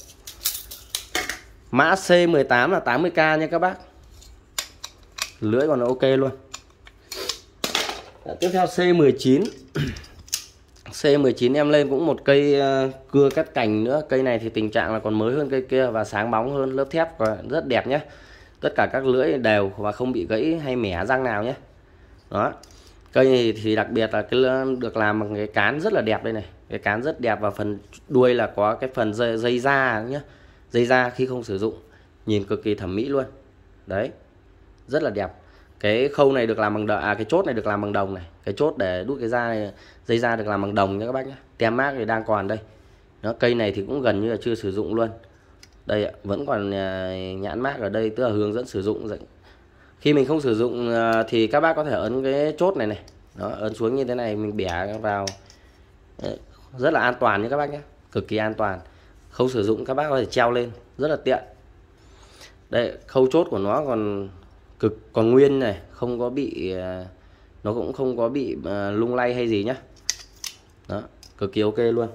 Speaker 1: Mã C mười tám là tám mươi k nha các bác. Lưỡi còn ok luôn. Đó, tiếp theo C mười chín. C mười chín em lên cũng một cây uh, cưa cắt cành nữa. Cây này thì tình trạng là còn mới hơn cây kia và sáng bóng hơn, lớp thép rất đẹp nhé. Tất cả các lưỡi đều và không bị gãy hay mẻ răng nào nhé. Đó, cây này thì đặc biệt là cái được làm bằng cái cán rất là đẹp đây này, cái cán rất đẹp. Và phần đuôi là có cái phần dây, dây da nhé, dây da khi không sử dụng nhìn cực kỳ thẩm mỹ luôn đấy, rất là đẹp. Cái khâu này được làm bằng đồng, à cái chốt này được làm bằng đồng này, cái chốt để đút cái da này, dây da được làm bằng đồng nha các bác nhé. Tem mác thì đang còn đây. Nó cây này thì cũng gần như là chưa sử dụng luôn. Đây ạ, vẫn còn nhãn mác ở đây, tức là hướng dẫn sử dụng. Khi mình không sử dụng thì các bác có thể ấn cái chốt này này, đó, ấn xuống như thế này, mình bẻ vào. Đấy, rất là an toàn nha các bác nhé, cực kỳ an toàn. Không sử dụng các bác có thể treo lên, rất là tiện. Đây, khâu chốt của nó còn cực còn nguyên này, không có bị, nó cũng không có bị uh, lung lay hay gì nhá. Đó, cực kỳ ok luôn.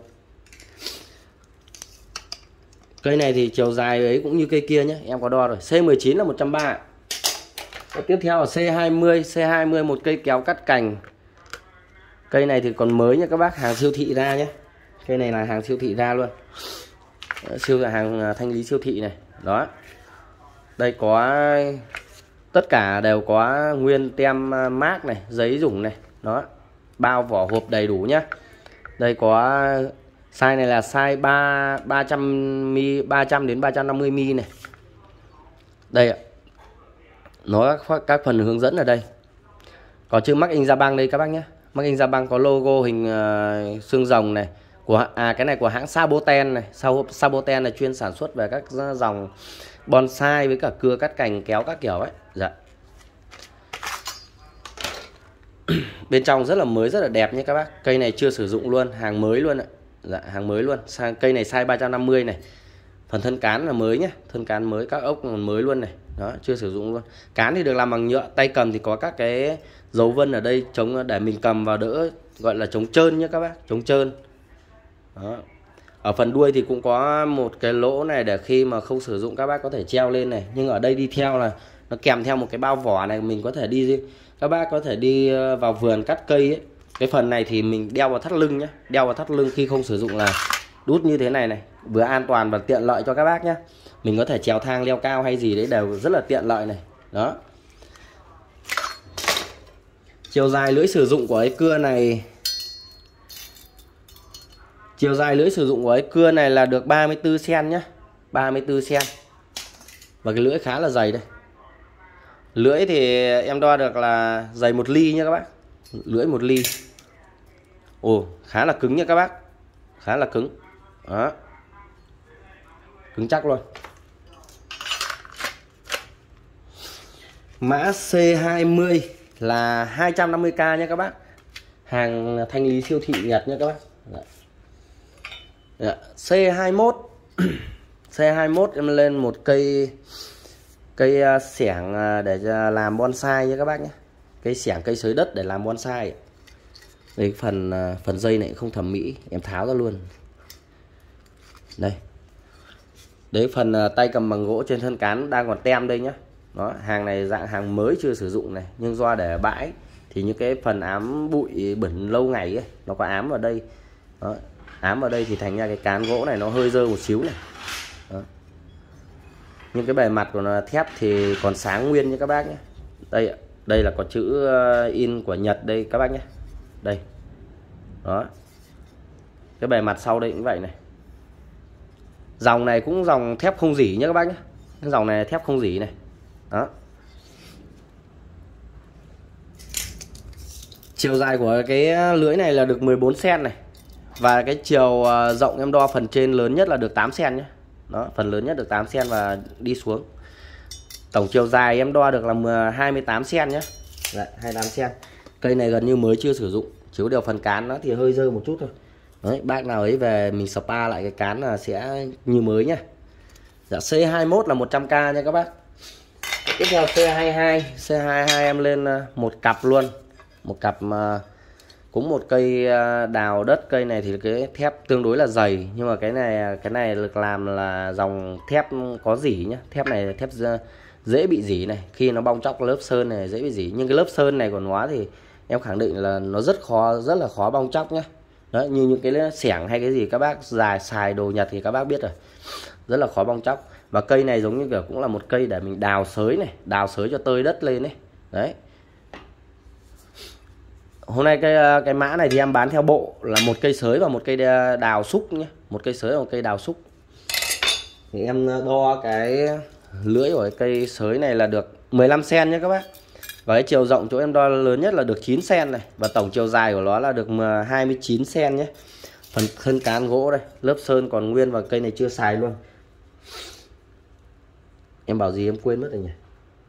Speaker 1: Cây này thì chiều dài ấy cũng như cây kia nhé, em có đo rồi. C mười chín là một trăm ba mươi. Và tiếp theo là C hai mươi. C hai mươi một cây kéo cắt cành. Cây này thì còn mới nha các bác, hàng siêu thị ra nhé. Cây này là hàng siêu thị ra luôn, siêu hàng thanh lý siêu thị này. Đó, đây có tất cả đều có nguyên tem mác này, giấy dùng này. Đó, bao vỏ hộp đầy đủ nhá. Đây có size này là size ba ba trăm mi ba trăm đến ba trăm năm mươi mi này. Đây ạ, nó các, các phần hướng dẫn ở đây. Có chữ Made in Japan đây các bác nhé. Made in Japan có logo hình uh, xương rồng này của à cái này của hãng Saboten này. Saboten là chuyên sản xuất về các dòng bonsai với cả cưa cắt cành kéo các kiểu ấy. Dạ. Bên trong rất là mới, rất là đẹp nhé các bác. Cây này chưa sử dụng luôn, hàng mới luôn ạ. Dạ, hàng mới luôn. Sang cây này size ba trăm năm mươi này. Phần thân cán là mới nhé, thân cán mới, các ốc còn mới luôn này. Đó, chưa sử dụng luôn. Cán thì được làm bằng nhựa, tay cầm thì có các cái dấu vân ở đây chống để mình cầm vào đỡ, gọi là chống trơn nhé các bác, chống trơn. Đó. Ở phần đuôi thì cũng có một cái lỗ này để khi mà không sử dụng các bác có thể treo lên này. Nhưng ở đây đi theo là nó kèm theo một cái bao vỏ này, mình có thể đi, các bác có thể đi vào vườn cắt cây ấy. Cái phần này thì mình đeo vào thắt lưng nhé, đeo vào thắt lưng khi không sử dụng là đút như thế này này, vừa an toàn và tiện lợi cho các bác nhé. Mình có thể trèo thang leo cao hay gì đấy đều rất là tiện lợi này. Đó, chiều dài lưỡi sử dụng của cái cưa này, chiều dài lưỡi sử dụng của cái cưa này là được ba mươi tư xăng-ti-mét nhé, ba mươi tư xăng-ti-mét. Và cái lưỡi khá là dày đây. Lưỡi thì em đo được là dày một ly nha các bác, lưỡi một ly. Ồ, khá là cứng nha các bác, khá là cứng. Đó, cứng chắc luôn. Mã C hai mươi là hai trăm năm mươi k nha các bác, hàng thanh lý siêu thị Nhật nha các bác. Dạ. C hai mươi mốt. C hai mươi mốt em lên một cây cây xẻng để làm bonsai nha các bác nhé. Cây xẻng, cây xới đất để làm bonsai. Đây, phần phần dây này không thẩm mỹ, em tháo ra luôn. Đây. Đấy, phần tay cầm bằng gỗ trên thân cán đang còn tem đây nhá. Đó, hàng này dạng hàng mới chưa sử dụng này, nhưng do để ở bãi thì những cái phần ám bụi bẩn lâu ngày ấy, nó có ám vào đây. Đó, ám vào đây thì thành ra cái cán gỗ này nó hơi dơ một xíu này. Đó. Nhưng cái bề mặt của nó thép thì còn sáng nguyên như các bác nhé. Đây đây là có chữ in của Nhật đây các bác nhé. Đây. Đó. Cái bề mặt sau đây cũng vậy này. Dòng này cũng dòng thép không rỉ nhé các bác nhé. Cái dòng này thép không rỉ này. Đó. Chiều dài của cái lưới này là được mười bốn xăng-ti-mét này. Và cái chiều rộng em đo phần trên lớn nhất là được tám xăng-ti-mét nhé. Đó, phần lớn nhất được tám xăng-ti-mét và đi xuống. Tổng chiều dài em đo được là hai mươi tám xăng-ti-mét nhé. Đấy, hai mươi tám xăng-ti-mét. Cây này gần như mới chưa sử dụng, chỉ có điều phần cán nó thì hơi dơ một chút thôi. Đấy, bác nào ấy về mình spa lại cái cán là sẽ như mới nhá. Dạ, C hai mốt là một trăm k nha các bác. Tiếp theo C hai mươi hai, C hai mươi hai em lên một cặp luôn. Một cặp mà cũng một cây đào đất. Cây này thì cái thép tương đối là dày, nhưng mà cái này cái này được làm là dòng thép có rỉ nhá. Thép này thép dễ bị rỉ này, khi nó bong chóc lớp sơn này dễ bị rỉ, nhưng cái lớp sơn này của nó thì em khẳng định là nó rất khó, rất là khó bong chóc nhá. Đấy, như những cái xẻng hay cái gì các bác dài xài đồ Nhật thì các bác biết rồi, rất là khó bong chóc. Và cây này giống như kiểu cũng là một cây để mình đào xới này, đào xới cho tơi đất lên đấy. Đấy. Hôm nay cái cái mã này thì em bán theo bộ là một cây sới và một cây đào xúc nhé, một cây sới và một cây đào xúc. Thì em đo cái lưỡi của cái cây sới này là được mười lăm xăng-ti-mét nhé các bác. Và cái chiều rộng chỗ em đo lớn nhất là được chín xăng-ti-mét này, và tổng chiều dài của nó là được hai mươi chín xăng-ti-mét nhé. Phần thân cán gỗ đây, lớp sơn còn nguyên và cây này chưa xài luôn. Em bảo gì em quên mất rồi nhỉ.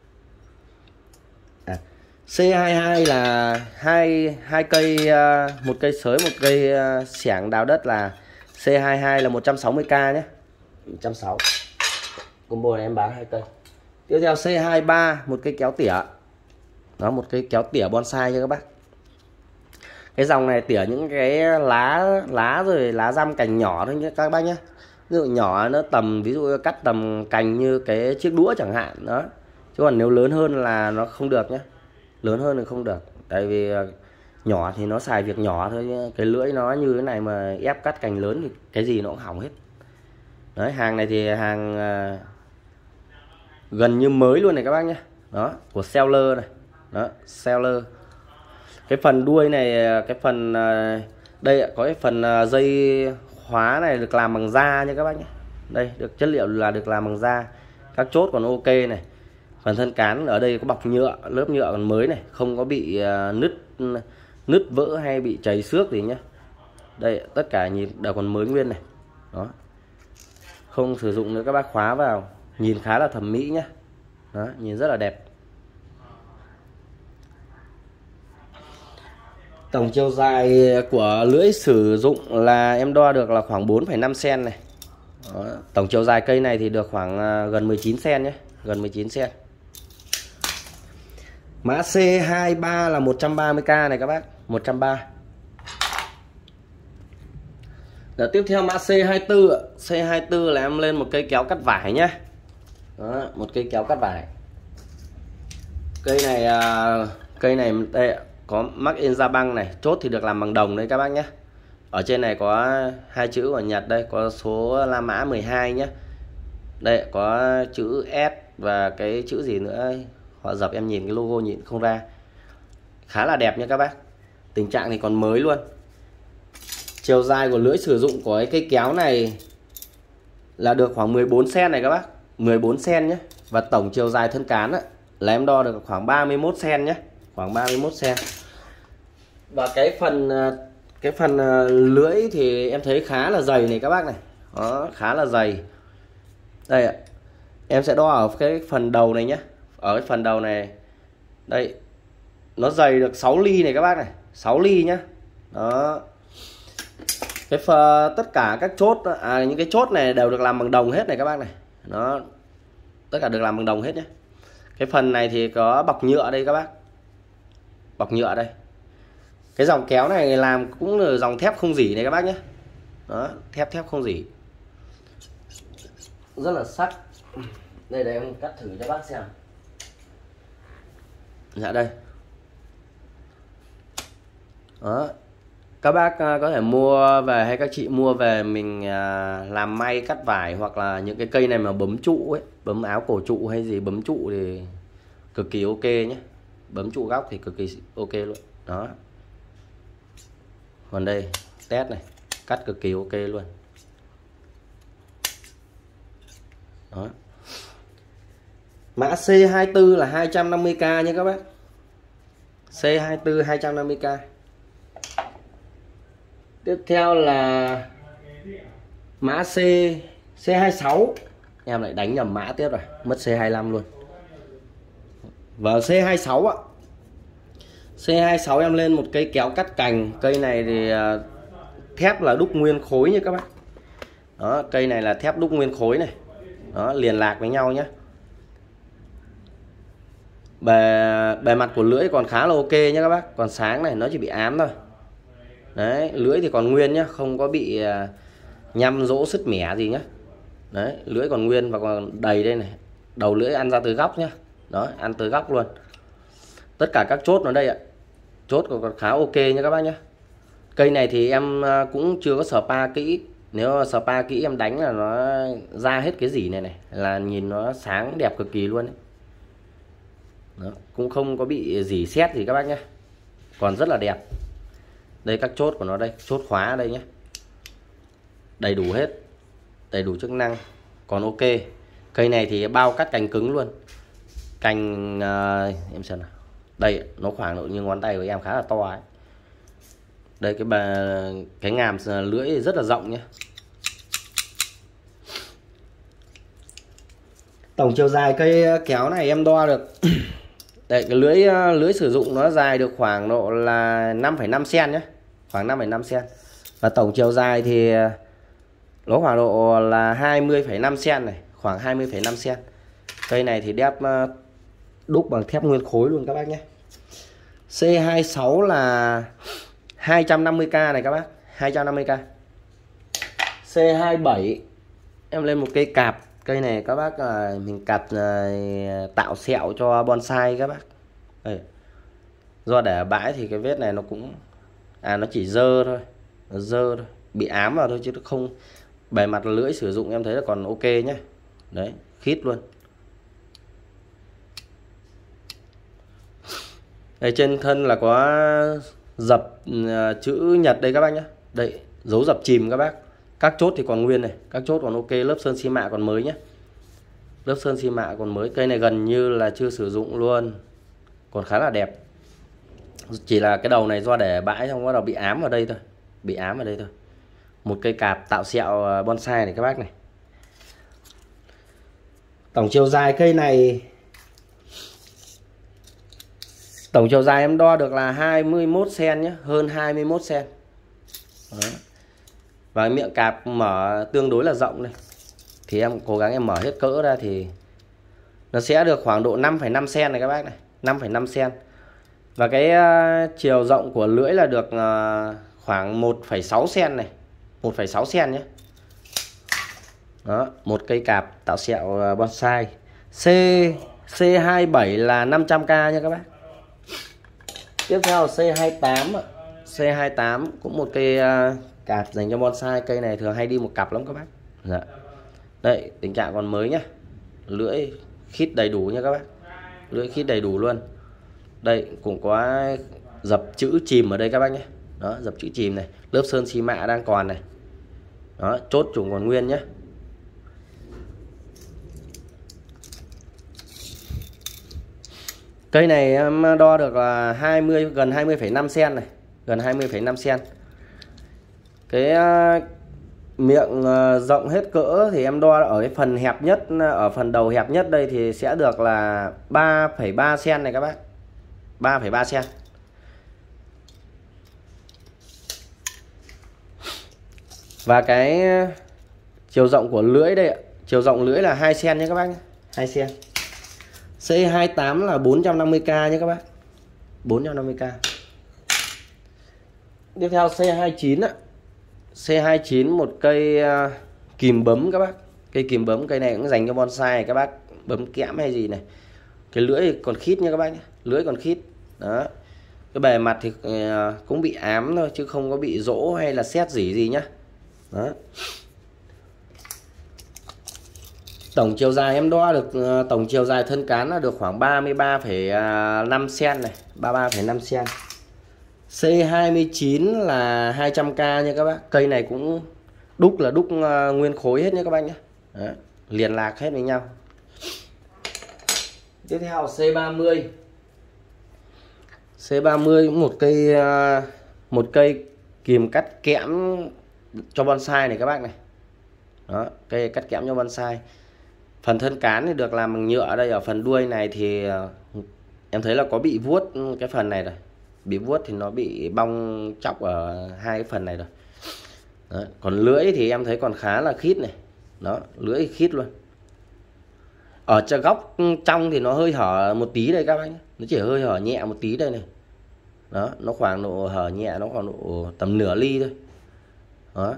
Speaker 1: À, C hai mươi hai là hai hai cây, một cây sới, một cây xẻng đào đất là C hai mươi hai là một trăm sáu mươi k nhé. một trăm sáu mươi. Combo này em bán hai cây. Tiếp theo C hai mươi ba, một cây kéo tỉa. Đó, một cây kéo tỉa bonsai cho các bác. Cái dòng này tỉa những cái lá lá rồi lá răm cành nhỏ thôi nhé các bác nhé. Ví dụ nhỏ nó tầm, ví dụ cắt tầm cành như cái chiếc đũa chẳng hạn đó. Chứ còn nếu lớn hơn là nó không được nhé. Lớn hơn thì không được. Tại vì nhỏ thì nó xài việc nhỏ thôi nhé. Cái lưỡi nó như thế này mà ép cắt cành lớn thì cái gì nó cũng hỏng hết. Đấy, hàng này thì hàng uh, gần như mới luôn này các bác nhé. Đó, của seller này. Đó, seller. Cái phần đuôi này, cái phần uh, đây có cái phần uh, dây khóa này được làm bằng da nha các bác nhé. Đây, được chất liệu là được làm bằng da. Các chốt còn ok này. Phần thân cán ở đây có bọc nhựa, lớp nhựa còn mới này, không có bị uh, nứt nứt vỡ hay bị chảy xước gì nhé. Đây, tất cả nhìn đều còn mới nguyên này. Đó. Không sử dụng nữa các bác khóa vào, nhìn khá là thẩm mỹ nhé. Đó, nhìn rất là đẹp. Tổng chiều dài của lưỡi sử dụng là em đo được là khoảng bốn phẩy năm xăng-ti-mét này. Đó. Tổng chiều dài cây này thì được khoảng gần mười chín xăng-ti-mét nhé, gần mười chín xăng-ti-mét. Mã C hai mươi ba là một trăm ba mươi k này các bác, một trăm ba mươi. Đó, tiếp theo mã C hai mươi tư, C hai mươi tư là em lên một cây kéo cắt vải nhé. Đó, một cây kéo cắt vải. Cây này cây này đây có mắc in ra băng này, chốt thì được làm bằng đồng đấy các bác nhé. Ở trên này có hai chữ của Nhật đây, có số la mã mười hai nhé. Đây có chữ S và cái chữ gì nữa họ dập em nhìn cái logo nhìn không ra. Khá là đẹp nha các bác. Tình trạng thì còn mới luôn. Chiều dài của lưỡi sử dụng của cái cây kéo này là được khoảng mười bốn xăng-ti-mét này các bác, mười bốn xăng-ti-mét nhé. Và tổng chiều dài thân cán á, là em đo được khoảng ba mươi mốt xăng-ti-mét nhé, khoảng ba mươi mốt xăng-ti-mét. Và cái phần cái phần lưỡi thì em thấy khá là dày này các bác này. Đó, khá là dày. Đây ạ. Em sẽ đo ở cái phần đầu này nhé. Ở cái phần đầu này. Đây. Nó dày được sáu ly này các bác này, sáu ly nhá. Đó. Cái phần, tất cả các chốt à, những cái chốt này đều được làm bằng đồng hết này các bác này. Nó tất cả được làm bằng đồng hết nhé. Cái phần này thì có bọc nhựa đây các bác. Bọc nhựa đây. Cái dòng kéo này làm cũng là dòng thép không rỉ này các bác nhé. Đó, thép thép không rỉ. Rất là sắc. Đây để em cắt thử cho bác xem. Dạ đây. Đó. Các bác có thể mua về hay các chị mua về mình làm may cắt vải, hoặc là những cái cây này mà bấm trụ ấy, bấm áo cổ trụ hay gì bấm trụ thì cực kỳ ok nhé. Bấm trụ góc thì cực kỳ ok luôn. Đó. Còn đây test này, cắt cực kỳ ok luôn. Đó. Mã C hai mươi tư là hai trăm năm mươi k nha các bác. C hai mươi tư hai trăm năm mươi k. Tiếp theo là mã C C hai mươi sáu. Em lại đánh nhầm mã tiếp rồi, mất C hai mươi lăm luôn. Và C hai mươi sáu ạ. C hai mươi sáu em lên một cây kéo cắt cành. Cây này thì thép là đúc nguyên khối nha các bác. Đó, cây này là thép đúc nguyên khối này. Đó, liền lạc với nhau nhé. Bề, bề mặt của lưỡi còn khá là ok nhé các bác. Còn sáng này nó chỉ bị ám thôi. Đấy, lưỡi thì còn nguyên nhá, không có bị uh, nhăm rỗ sứt mẻ gì nhá. Đấy, lưỡi còn nguyên và còn đầy đây này. Đầu lưỡi ăn ra từ góc nhá. Đó, ăn từ góc luôn. Tất cả các chốt nó đây ạ. Chốt còn khá ok nha các bác nhé. Cây này thì em cũng chưa có spa kỹ. Nếu spa kỹ em đánh là nó ra hết cái gì này này, là nhìn nó sáng đẹp cực kỳ luôn ấy. Đó, cũng không có bị gì sét gì các bác nhé. Còn rất là đẹp. Đây các chốt của nó đây, chốt khóa đây nhé. Đầy đủ hết, đầy đủ chức năng. Còn ok. Cây này thì bao cắt cành cứng luôn. Cành uh, em xem nào. Đây nó khoảng độ như ngón tay của em, khá là to ấy. Đây cái bà cái ngàm lưỡi rất là rộng nhé. Tổng chiều dài cây kéo này em đo được. Đây cái lưỡi lưỡi sử dụng nó dài được khoảng độ là năm phẩy năm xen nhé, khoảng năm phẩy năm xen. Và tổng chiều dài thì nó khoảng độ là hai mươi phẩy năm xen này, khoảng hai mươi phẩy năm xen. Cây này thì đép đúc bằng thép nguyên khối luôn các bác nhé. C hai mươi sáu là hai trăm năm mươi k này các bác, hai trăm năm mươi k. C hai mươi bảy em lên một cây cạp. Cây này các bác là mình cạp tạo sẹo cho bonsai các bác. Đây. Do để bãi thì cái vết này nó cũng à nó chỉ dơ thôi, nó dơ thôi, bị ám vào thôi chứ không. Bề mặt lưỡi sử dụng em thấy là còn ok nhé. Đấy, khít luôn. Đây trên thân là có dập uh, chữ Nhật đây các bác nhé. Đây, dấu dập chìm các bác. Các chốt thì còn nguyên này, các chốt còn ok, lớp sơn xi mạ còn mới nhé. Lớp sơn xi mạ còn mới. Cây này gần như là chưa sử dụng luôn. Còn khá là đẹp. Chỉ là cái đầu này do để bãi xong bắt đầu bị ám vào đây thôi. Bị ám vào đây thôi. Một cây cạp tạo sẹo bonsai này các bác này. Tổng chiều dài cây này, tổng chiều dài em đo được là hai mươi mốt xen nhé, hơn hai mươi mốt xen. Đó. Và miệng cạp mở tương đối là rộng này. Thì em cố gắng em mở hết cỡ ra thì nó sẽ được khoảng độ năm phẩy năm xen này các bác này, năm phẩy năm xen. Và cái uh, chiều rộng của lưỡi là được uh, khoảng một phẩy sáu xen này, một phẩy sáu xen nhé. Đó, một cây cạp tạo sẹo uh, bonsai. C C hai mươi bảy là năm trăm k nha các bác. Tiếp theo C hai mươi tám. C hai mươi tám cũng một cây uh, cạp dành cho bonsai. Cây này thường hay đi một cặp lắm các bác. Dạ. Đây, tình trạng còn mới nhá. Lưỡi khít đầy đủ nha các bác. Lưỡi khít đầy đủ luôn. Đây cũng có dập chữ chìm ở đây các bác nhé. Đó, dập chữ chìm này. Lớp sơn xi mạ đang còn này. Đó, chốt trùng còn nguyên nhé. Cây này em đo được là hai mươi, gần hai mươi phẩy năm xen này, gần hai mươi phẩy năm xen. Cái uh, miệng uh, rộng hết cỡ thì em đo ở cái phần hẹp nhất, ở phần đầu hẹp nhất đây thì sẽ được là ba phẩy ba xen này các bác. ba phẩy ba xen. Và cái chiều rộng của lưỡi đây ạ, chiều rộng lưỡi là hai xen nhé các bác nhé. hai xen. C hai mươi tám là bốn trăm năm mươi k nhé các bác. bốn trăm năm mươi k. Tiếp theo C hai mươi chín ạ. C hai mươi chín một cây uh, kìm bấm các bác. Cây kìm bấm, cây này cũng dành cho bonsai các bác bấm kẽm hay gì này. Cái lưỡi còn khít nha các bác nhé. lưỡi còn khít. Đó. Cái bề mặt thì cũng bị ám thôi chứ không có bị rỗ hay là sét gì gì nhá. Đó. Tổng chiều dài em đo được, tổng chiều dài thân cán là được khoảng ba mươi ba phẩy năm xen này, ba mươi ba phẩy năm xen. C hai mươi chín là hai trăm k nha các bác. Cây này cũng đúc là đúc nguyên khối hết nhé các bác nhé. Đó. Liền lạc hết với nhau. Tiếp theo C ba mươi. C ba mươi cũng một cây một cây kìm cắt kẽm cho bonsai này các bác này. Đó, cây cắt kẽm cho bonsai. Phần thân cán thì được làm bằng nhựa. Ở đây ở phần đuôi này thì em thấy là có bị vuốt cái phần này rồi. Bị vuốt thì nó bị bong chóc ở hai cái phần này rồi. Đó. Còn lưỡi thì em thấy còn khá là khít này. Đó, lưỡi khít luôn. Ở trên góc trong thì nó hơi hở một tí đây các bác nhé. Nó chỉ hơi hở nhẹ một tí đây này. Đó, nó khoảng độ hở nhẹ, nó khoảng độ tầm nửa ly thôi. Đó.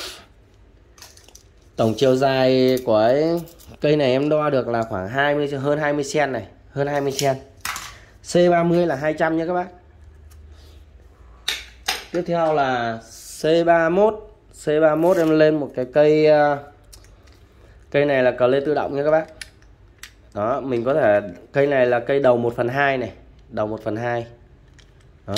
Speaker 1: Tổng chiều dài của ấy, cây này em đo được là khoảng hai mươi, hơn hai mươi xen này, hơn hai mươi xen. C ba mươi là hai trăm nhé các bác. Tiếp theo là C ba mốt. C ba mốt em lên một cái cây, cây này là cờ lê tự động nha các bác. Đó, mình có thể, cây này là cây đầu một phần hai này, đầu một phần hai. Đó.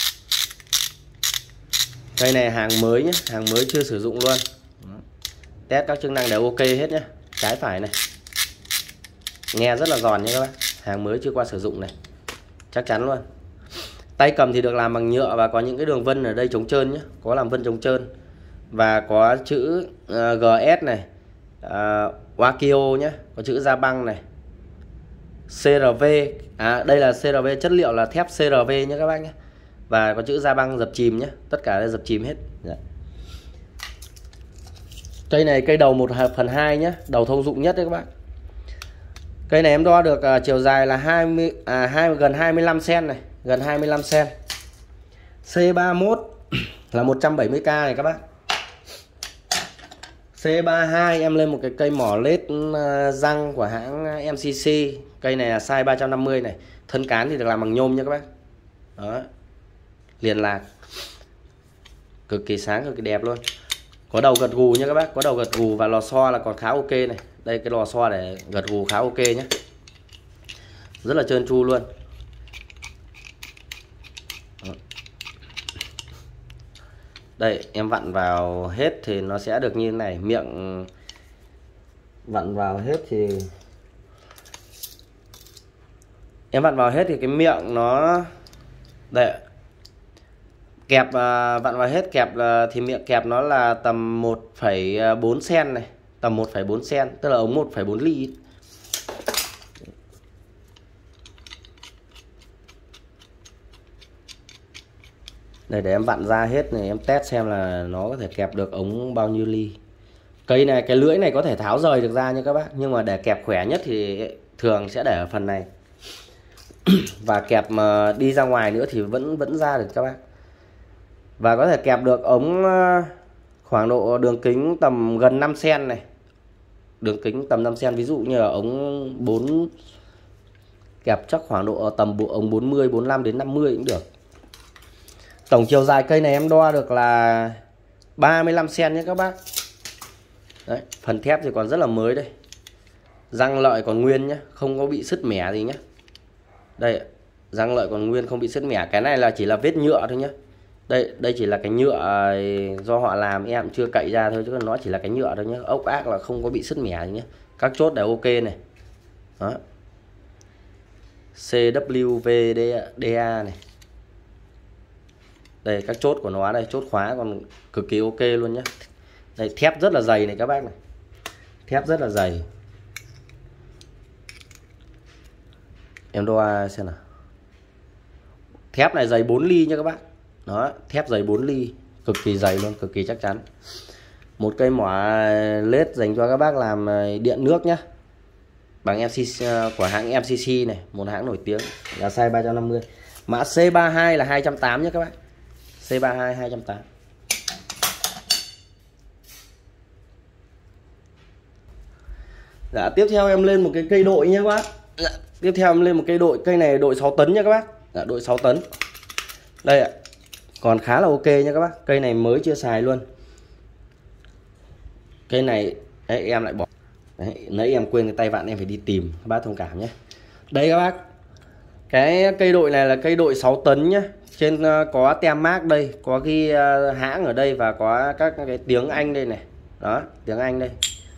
Speaker 1: Cây này hàng mới nhé, hàng mới chưa sử dụng luôn. Đó. Test các chức năng đều ok hết nhé. Trái phải này, nghe rất là giòn nha các bác. Hàng mới chưa qua sử dụng này, chắc chắn luôn. Tay cầm thì được làm bằng nhựa và có những cái đường vân ở đây chống trơn nhé, có làm vân chống trơn. Và có chữ uh, giê ét này, uh, Wakio nhé, có chữ da băng này, xê rờ vê. À, đây là xê rờ vê, chất liệu là thép xê rờ vê nhé các bác nhé. Và có chữ da băng dập chìm nhé, tất cả là dập chìm hết. Dạ. Cây này cây đầu một phần hai nhé, đầu thông dụng nhất đấy các bác. Cây này em đo được uh, chiều dài là hai mươi, à, hai, gần hai mươi lăm xen này, gần hai mươi lăm xen. C ba mốt là một trăm bảy mươi k này các bác. C ba mươi hai em lên một cái cây mỏ lết uh, răng của hãng em xê xê. Cây này là size ba trăm năm mươi này. Thân cán thì được làm bằng nhôm nha các bác. Đó. Liền lạc. Cực kỳ sáng, cực kỳ đẹp luôn. Có đầu gật gù nha các bác, có đầu gật gù và lò xo là còn khá ok này. Đây cái lò xo để gật gù khá ok nhé. Rất là trơn tru luôn. Đó. Đây em vặn vào hết thì nó sẽ được như thế này. Miệng vặn vào hết thì em vặn vào hết thì cái miệng nó đây, kẹp uh, vặn vào hết kẹp uh, thì miệng kẹp nó là tầm một phẩy bốn xen này, tầm một phẩy bốn xen, tức là ống một phẩy bốn ly. Đây để em vặn ra hết này, em test xem là nó có thể kẹp được ống bao nhiêu ly. Cây này, cái lưỡi này có thể tháo rời được ra nha các bác, nhưng mà để kẹp khỏe nhất thì thường sẽ để ở phần này. Và kẹp mà đi ra ngoài nữa thì vẫn vẫn ra được các bác. Và có thể kẹp được ống khoảng độ đường kính tầm gần năm xen này. Đường kính tầm năm xen, ví dụ như là ống bốn, kẹp chắc khoảng độ tầm bộ ống bốn mươi, bốn mươi lăm đến năm mươi cũng được. Tổng chiều dài cây này em đo được là ba mươi lăm xen nhé các bác. Đấy, phần thép thì còn rất là mới đây. Răng lợi còn nguyên nhé, không có bị sứt mẻ gì nhé. Đây, răng lợi còn nguyên, không bị sứt mẻ. Cái này là chỉ là vết nhựa thôi nhé. Đây, đây chỉ là cái nhựa do họ làm, em chưa cậy ra thôi, chứ nó chỉ là cái nhựa thôi nhé. Ốc ác là không có bị sứt mẻ gì nhé. Các chốt đều ok này. Đó. xê vê vê đê a này. Đây các chốt của nó đây, chốt khóa còn cực kỳ ok luôn nhé. Đây thép rất là dày này các bác này. Thép rất là dày. Em đo xem nào. Thép này dày bốn ly nha các bác. Đó, thép dày bốn ly, cực kỳ dày luôn, cực kỳ chắc chắn. Một cây mỏ lết dành cho các bác làm điện nước nhá. Bằng em xê xê của hãng em xê xê này, một hãng nổi tiếng, là size ba trăm năm mươi. Mã C ba mươi hai là hai trăm tám mươi nhé các bác. C ba mươi hai hai trăm tám mươi. Dạ, tiếp theo em lên một cái cây đội nhé các bác. Dạ, tiếp theo em lên một cây đội, cây này đội sáu tấn nha các bác. Dạ, đội sáu tấn. Đây ạ. Còn khá là ok nha các bác. Cây này mới chưa xài luôn. Cây này đấy, em lại bỏ. Đấy, nãy em quên cái tay vặn em phải đi tìm, các bác thông cảm nhé. Đây các bác. Cái cây đội này là cây đội sáu tấn nhé. Trên có tem mác đây, có ghi hãng ở đây và có các cái tiếng Anh đây này. Đó, tiếng Anh đây.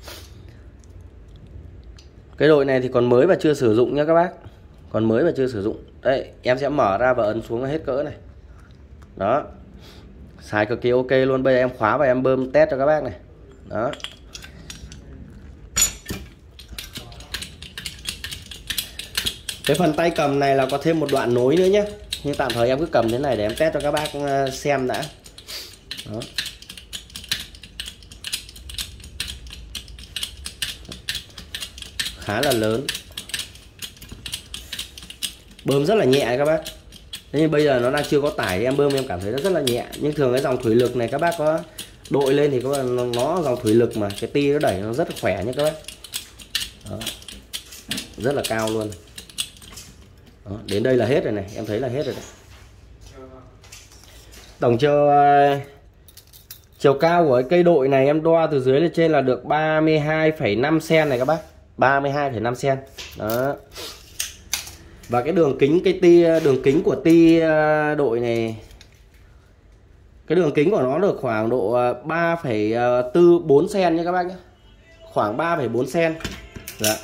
Speaker 1: Cái đội này thì còn mới và chưa sử dụng nha các bác. Còn mới và chưa sử dụng. Đây, em sẽ mở ra và ấn xuống là hết cỡ này. Đó. Xài cực kỳ ok luôn. Bây giờ em khóa và em bơm test cho các bác này. Đó. Cái phần tay cầm này là có thêm một đoạn nối nữa nhé. Nhưng tạm thời em cứ cầm thế này để em test cho các bác xem đã. Đó. Khá là lớn. Bơm rất là nhẹ các bác. Thế nhưng bây giờ nó đang chưa có tải thì em bơm em cảm thấy nó rất là nhẹ. Nhưng thường cái dòng thủy lực này các bác có đội lên thì có nó dòng thủy lực mà cái ti nó đẩy nó rất là khỏe nhé các bác. Đó. Rất là cao luôn. Đó. Đến đây là hết rồi này, em thấy là hết rồi này. Tổng chiều chiều cao của cái cây đội này em đo từ dưới lên trên là được ba mươi hai phẩy năm xăng-ti-mét này các bác. ba mươi hai phẩy năm xăng-ti-mét. Đó. Và cái đường kính cái ti đường kính của ti đội này, cái đường kính của nó được khoảng độ ba phẩy bốn xăng-ti-mét nha các bác nhé. Khoảng ba phẩy bốn xăng-ti-mét. Dạ.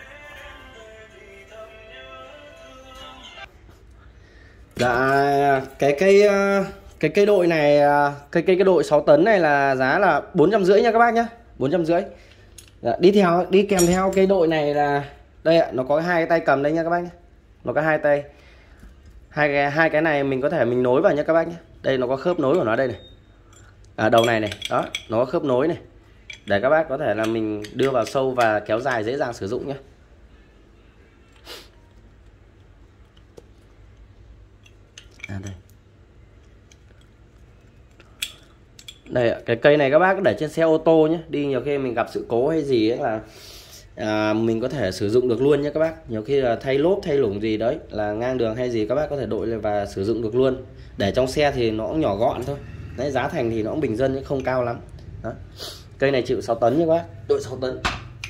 Speaker 1: Dạ, cái cây cái cây đội này, cái cây cái đội sáu tấn này là giá là bốn trăm rưỡi nha các bác nhé. bốn trăm rưỡi. Dạ, đi theo đi kèm theo cây đội này là đây ạ, nó có hai cái tay cầm đây nha các bác nhé. Nó có hai tay. Hai cái hai cái này mình có thể mình nối vào nha các bác nhé. Đây nó có khớp nối của nó đây này. À, đầu này này, đó, nó có khớp nối này. Để các bác có thể là mình đưa vào sâu và kéo dài dễ dàng sử dụng nhé. À, đây. Đây, cái cây này các bác để trên xe ô tô nhé. Đi nhiều khi mình gặp sự cố hay gì ấy là à, mình có thể sử dụng được luôn nhé các bác. Nhiều khi là thay lốp thay lủng gì đấy là ngang đường hay gì các bác có thể đội lên và sử dụng được luôn. Để trong xe thì nó cũng nhỏ gọn thôi. Đấy, giá thành thì nó cũng bình dân nhưng không cao lắm. Đó. Cây này chịu sáu tấn nhé các bác. Đội sáu tấn.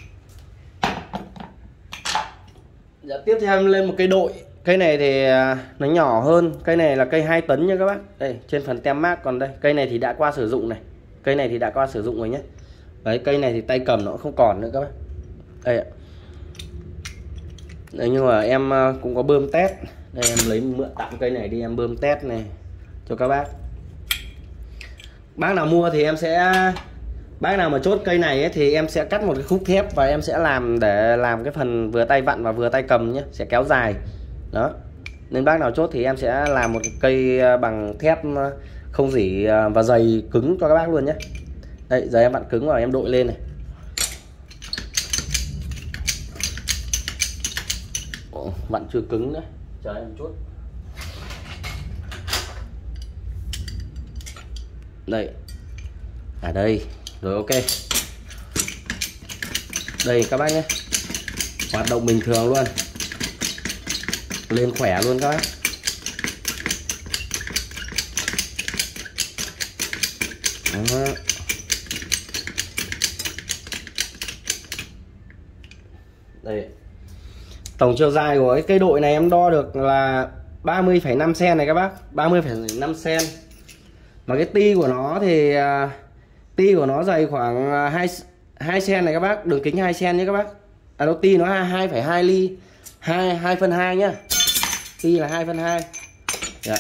Speaker 1: Dạ, tiếp theo em lên một cây đội. Cây này thì nó nhỏ hơn. Cây này là cây hai tấn nha các bác. Đây, trên phần tem mác còn đây. Cây này thì đã qua sử dụng này. Cây này thì đã qua sử dụng rồi nhé. Đấy, cây này thì tay cầm nó không còn nữa các bác. Đây ạ. Đấy, nhưng mà em cũng có bơm test. Đây, em lấy mượn tặng cây này đi em bơm test này cho các bác. Bác nào mua thì em sẽ, bác nào mà chốt cây này ấy, thì em sẽ cắt một cái khúc thép và em sẽ làm để làm cái phần vừa tay vặn và vừa tay cầm nhé, sẽ kéo dài. Đó. Nên bác nào chốt thì em sẽ làm một cái cây bằng thép không rỉ và dày cứng cho các bác luôn nhé. Đây, giờ em vặn cứng vào em đội lên này. Ồ, vặn chưa cứng nữa. Chờ em một chút. Đây. À đây. Rồi, ok. Đây các bác nhé. Hoạt động bình thường luôn. Lên khỏe luôn các bác. Đó. Đây. Tổng chiều dài của cái cây đội này em đo được là ba mươi phẩy năm xăng-ti-mét này các bác. ba mươi phẩy năm xăng-ti-mét. Và cái ti của nó thì ti của nó dày khoảng hai xăng-ti-mét này các bác, đường kính hai xăng-ti-mét nhé các bác. À đâu, ti nó hai phẩy hai ly, hai hai phân hai nhá. Ti là hai phân hai. Dạ.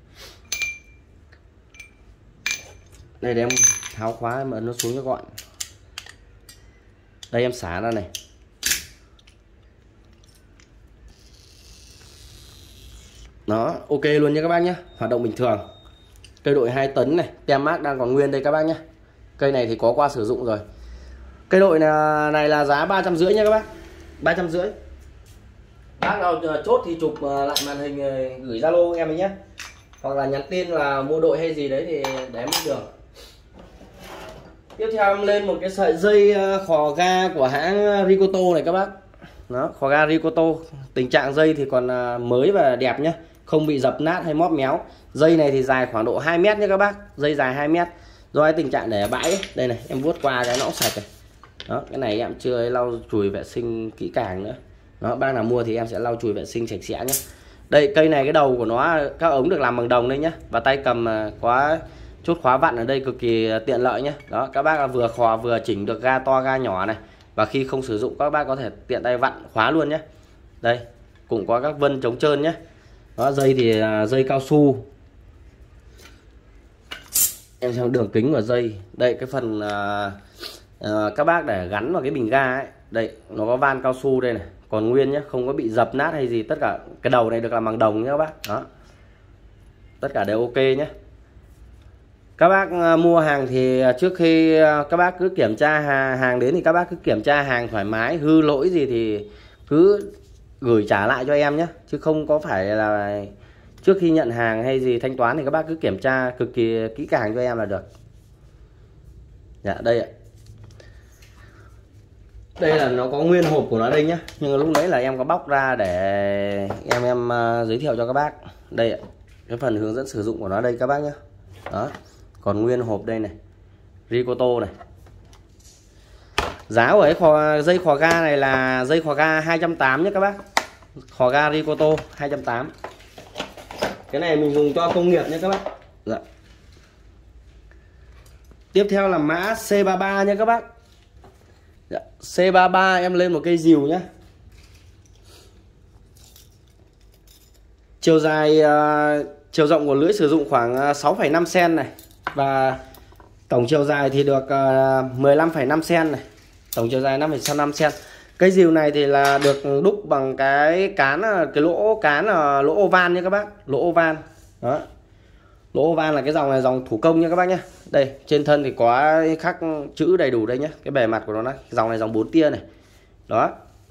Speaker 1: Đây để em tháo khóa em ấn nó xuống cho gọn. Đây em xả ra này. Đó, ok luôn nha các bác nhé. Hoạt động bình thường. Cây đội hai tấn này, tem mác đang còn nguyên đây các bác nhé. Cây này thì có qua sử dụng rồi. Cây đội này là giá ba trăm rưỡi nha các bác. ba trăm rưỡi. Bác nào chốt thì chụp lại màn hình gửi Zalo em ấy nhé. Hoặc là nhắn tin là mua đội hay gì đấy thì để em biết được. Tiếp theo em lên một cái sợi dây khò ga của hãng Ricoto này các bác. Đó, khóa ga Ricoto. Tình trạng dây thì còn mới và đẹp nhé, không bị dập nát hay móp méo. Dây này thì dài khoảng độ hai mét nhé các bác, dây dài hai mét. Do cái tình trạng để ở bãi ấy. Đây này, em vuốt qua cái nó cũng sạch này. Đó, cái này em chưa lau chùi vệ sinh kỹ càng nữa. Đó, bác nào mua thì em sẽ lau chùi vệ sinh sạch sẽ nhé. Đây, cây này cái đầu của nó các ống được làm bằng đồng đây nhá, và tay cầm có chốt khóa vặn ở đây cực kỳ tiện lợi nhé. Đó, các bác vừa khóa vừa chỉnh được ga to ga nhỏ này, và khi không sử dụng các bác có thể tiện tay vặn khóa luôn nhé. Đây, cũng có các vân chống trơn nhé. Đó, dây thì dây cao su. Em xem đường kính của dây. Đây, cái phần uh, uh, các bác để gắn vào cái bình ga ấy. Đây, nó có van cao su đây này, còn nguyên nhé, không có bị dập nát hay gì. Tất cả cái đầu này được làm bằng đồng nhé các bác. Đó, tất cả đều ok nhé. Các bác mua hàng thì trước khi các bác cứ kiểm tra hàng đến thì các bác cứ kiểm tra hàng thoải mái, hư lỗi gì thì cứ gửi trả lại cho em nhé, chứ không có phải là trước khi nhận hàng hay gì thanh toán thì các bác cứ kiểm tra cực kỳ kỹ càng cho em là được. Dạ, đây ạ. Đây là nó có nguyên hộp của nó đây nhá, nhưng lúc nãy là em có bóc ra để em em giới thiệu cho các bác. Đây ạ, cái phần hướng dẫn sử dụng của nó đây các bác nhé. Đó, còn nguyên hộp đây này, Ricoto này. Giá của cái khóa, dây khóa ga này là dây khóa ga hai trăm tám mươi nhé các bác. Khóa ga Ricoto hai trăm tám mươi. Cái này mình dùng cho công nghiệp nhé các bác. Dạ. Tiếp theo là mã C ba mươi ba nhé các bác. Dạ. C ba mươi ba em lên một cây dìu nhé. Chiều dài uh, chiều rộng của lưỡi sử dụng khoảng sáu phẩy năm xăng-ti-mét này, và tổng chiều dài thì được uh, mười lăm phẩy năm xăng-ti-mét này. Tổng chiều dài năm phẩy năm xăng-ti-mét. Cây dìu này thì là được đúc bằng cái cán, cái lỗ cán là lỗ oval nha các bác, lỗ oval. Đó. Lỗ oval là cái dòng này dòng thủ công nha các bác nhé. Đây, trên thân thì có khắc chữ đầy đủ đây nhé. Cái bề mặt của nó này, dòng này dòng bốn tia này. Đó.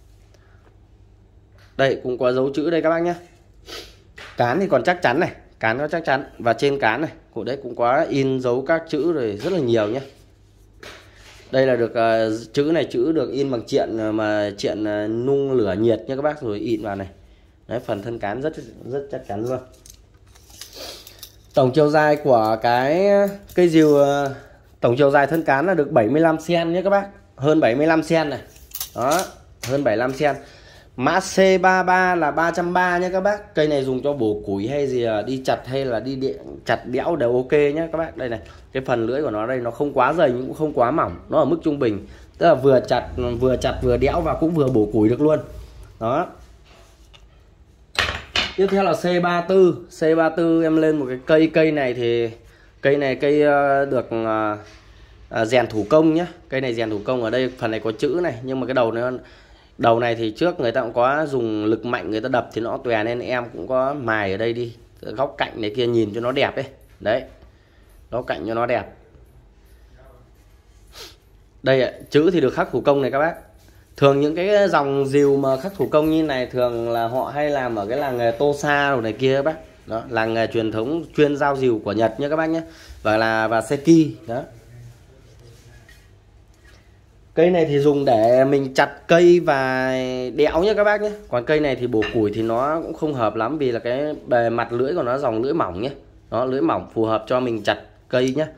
Speaker 1: Đây cũng có dấu chữ đây các bác nhé. Cán thì còn chắc chắn này, cán nó chắc chắn, và trên cán này của đấy cũng có in dấu các chữ rồi rất là nhiều nhé. Đây là được uh, chữ này chữ được in bằng triện, mà triện uh, nung lửa nhiệt nha các bác, rồi in vào này. Đấy, phần thân cán rất rất chắc chắn luôn. Tổng chiều dài của cái cây dìu, uh, tổng chiều dài thân cán là được bảy mươi lăm xăng-ti-mét nhé các bác, hơn bảy mươi lăm xăng-ti-mét này. Đó, hơn bảy mươi lăm xăng-ti-mét. Mã C ba mươi ba là ba trăm ba mươi nhé các bác. Cây này dùng cho bổ củi hay gì đi chặt hay là đi điện, chặt đẽo đều ok nhé các bác. Đây này, cái phần lưỡi của nó đây nó không quá dày nhưng cũng không quá mỏng, nó ở mức trung bình, tức là vừa chặt vừa chặt vừa đẽo và cũng vừa bổ củi được luôn. Đó. Tiếp theo là C ba mươi tư. C ba mươi tư em lên một cái cây cây này thì cây này cây được rèn thủ công nhé. Cây này rèn thủ công, ở đây phần này có chữ này, nhưng mà cái đầu nó đầu này thì trước người ta cũng có dùng lực mạnh người ta đập thì nó tòe, nên em cũng có mài ở đây đi, góc cạnh này kia nhìn cho nó đẹp ấy. Đấy, góc cạnh cho nó đẹp. Đây ạ, chữ thì được khắc thủ công này các bác. Thường những cái dòng dìu mà khắc thủ công như này thường là họ hay làm ở cái làng nghề Tosa rồi này kia các bác. Đó, làng nghề truyền thống chuyên giao dìu của Nhật nhé các bác nhé, và là và Seki. Đó. Cây này thì dùng để mình chặt cây và đẽo nhé các bác nhé. Còn cây này thì bổ củi thì nó cũng không hợp lắm, vì là cái bề mặt lưỡi của nó dòng lưỡi mỏng nhé. Nó lưỡi mỏng phù hợp cho mình chặt cây nhé.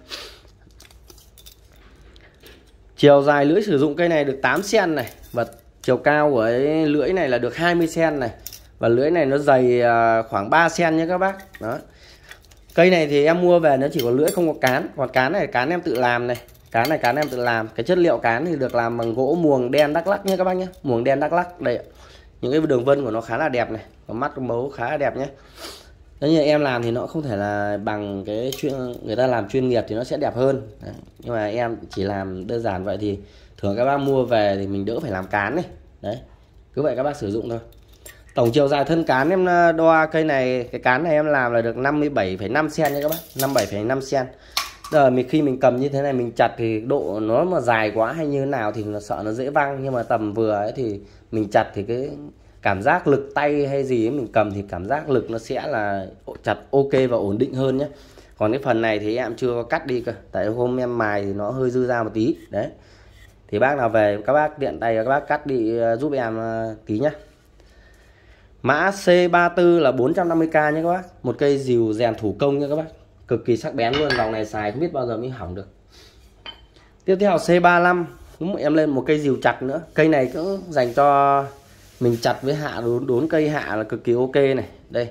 Speaker 1: Chiều dài lưỡi sử dụng cây này được tám xăng-ti-mét này, và chiều cao của cái lưỡi này là được hai mươi xăng-ti-mét này, và lưỡi này nó dày khoảng ba xăng-ti-mét nhé các bác. Đó. Cây này thì em mua về nó chỉ có lưỡi không có cán, còn cán này cán em tự làm này. Cán này cán em tự làm. Cái chất liệu cán thì được làm bằng gỗ muồng đen Đắk Lắk nhé các bác nhé. Muồng đen Đắk Lắk. Đây, những cái đường vân của nó khá là đẹp này, có mắt có mấu khá là đẹp nhé. Nếu như em làm thì nó không thể là bằng cái chuyên người ta làm chuyên nghiệp thì nó sẽ đẹp hơn. Đấy. Nhưng mà em chỉ làm đơn giản vậy thì thường các bác mua về thì mình đỡ phải làm cán này. Đấy, cứ vậy các bác sử dụng thôi. Tổng chiều dài thân cán em đo cây này, cái cán này em làm là được năm mươi bảy phẩy năm xăng-ti-mét nha các bác, năm mươi bảy phẩy năm xăng-ti-mét. Giờ mình khi mình cầm như thế này mình chặt thì độ nó mà dài quá hay như thế nào thì nó sợ nó dễ văng, nhưng mà tầm vừa ấy thì mình chặt thì cái cảm giác lực tay hay gì ấy, mình cầm thì cảm giác lực nó sẽ là chặt ok và ổn định hơn nhé. Còn cái phần này thì em chưa có cắt đi cơ, tại hôm em mài thì nó hơi dư ra một tí. Đấy, Thì bác nào về các bác tiện tay các bác cắt đi giúp em tí nhá. Mã C ba tư là bốn trăm năm mươi k nhé các bác. Một cây rìu rèn thủ công nha các bác. Cực kỳ sắc bén luôn, dòng này xài không biết bao giờ mới hỏng được. Tiếp theo C ba lăm, đúng em lên một cây rìu chặt nữa. Cây này cũng dành cho mình chặt với hạ đốn, đốn cây hạ là cực kỳ ok này. Đây.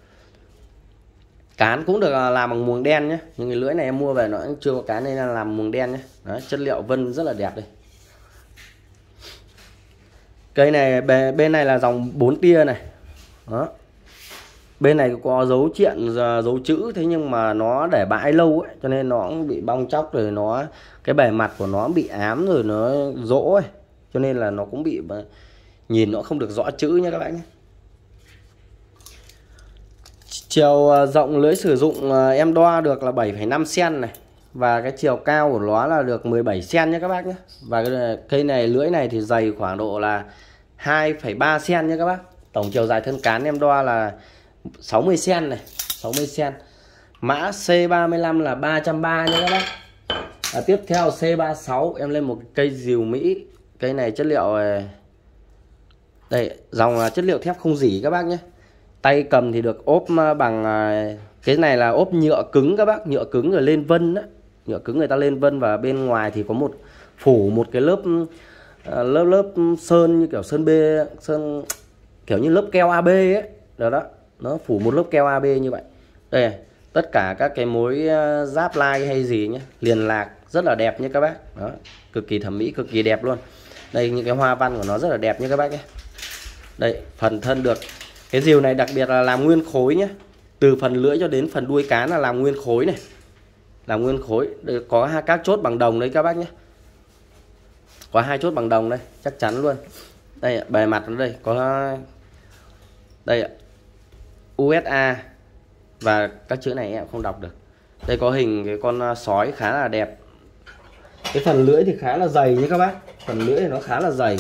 Speaker 1: Cán cũng được làm bằng muồng đen nhé. Nhưng cái lưỡi này em mua về nó chưa có cán nên là làm muồng đen nhé. Đó, chất liệu vân rất là đẹp đây. Cây này bên này là dòng bốn tia này. Đó. Bên này có dấu triện dấu chữ, thế nhưng mà nó để bãi lâu ấy cho nên nó cũng bị bong chóc, rồi nó cái bề mặt của nó bị ám, rồi nó rỗ ấy, cho nên là nó cũng bị nhìn nó không được rõ chữ nha các bạn nhé. Chiều rộng lưỡi sử dụng em đo được là bảy phẩy năm xăng-ti-mét này, và cái chiều cao của nó là được mười bảy xăng-ti-mét nhé các bác nhé. Và cái cây này lưỡi này thì dày khoảng độ là hai phẩy ba xăng-ti-mét nhé các bác. Tổng chiều dài thân cán em đo là sáu mươi xăng-ti-mét này, sáu mươi xăng-ti-mét. Mã C ba mươi lăm là ba trăm ba mươi nhé các bác. Và tiếp theo C ba sáu em lên một cây rìu Mỹ. Cây này chất liệu đây, dòng là chất liệu thép không rỉ các bác nhé. Tay cầm thì được ốp bằng cái này là ốp nhựa cứng các bác, nhựa cứng rồi lên vân đó. Nhựa cứng người ta lên vân, và bên ngoài thì có một phủ một cái lớp lớp lớp sơn như kiểu sơn B, sơn kiểu như lớp keo a bê ấy. Đó đó, nó phủ một lớp keo a bê như vậy. Đây, tất cả các cái mối giáp lai hay gì nhé, liền lạc rất là đẹp nhé các bác. Đó, cực kỳ thẩm mỹ, cực kỳ đẹp luôn. Đây, những cái hoa văn của nó rất là đẹp nhé các bác nhé. Đây, phần thân được cái rìu này đặc biệt là làm nguyên khối nhé. Từ phần lưỡi cho đến phần đuôi cán là làm nguyên khối này. Làm nguyên khối. Đây, có hai các chốt bằng đồng đấy các bác nhé. Có hai chốt bằng đồng đây, chắc chắn luôn. Đây, bề mặt ở đây có đây ạ, u ét a, và các chữ này em không đọc được. Đây có hình cái con sói khá là đẹp. Cái phần lưỡi thì khá là dày nhé các bác. Phần lưỡi thì nó khá là dày.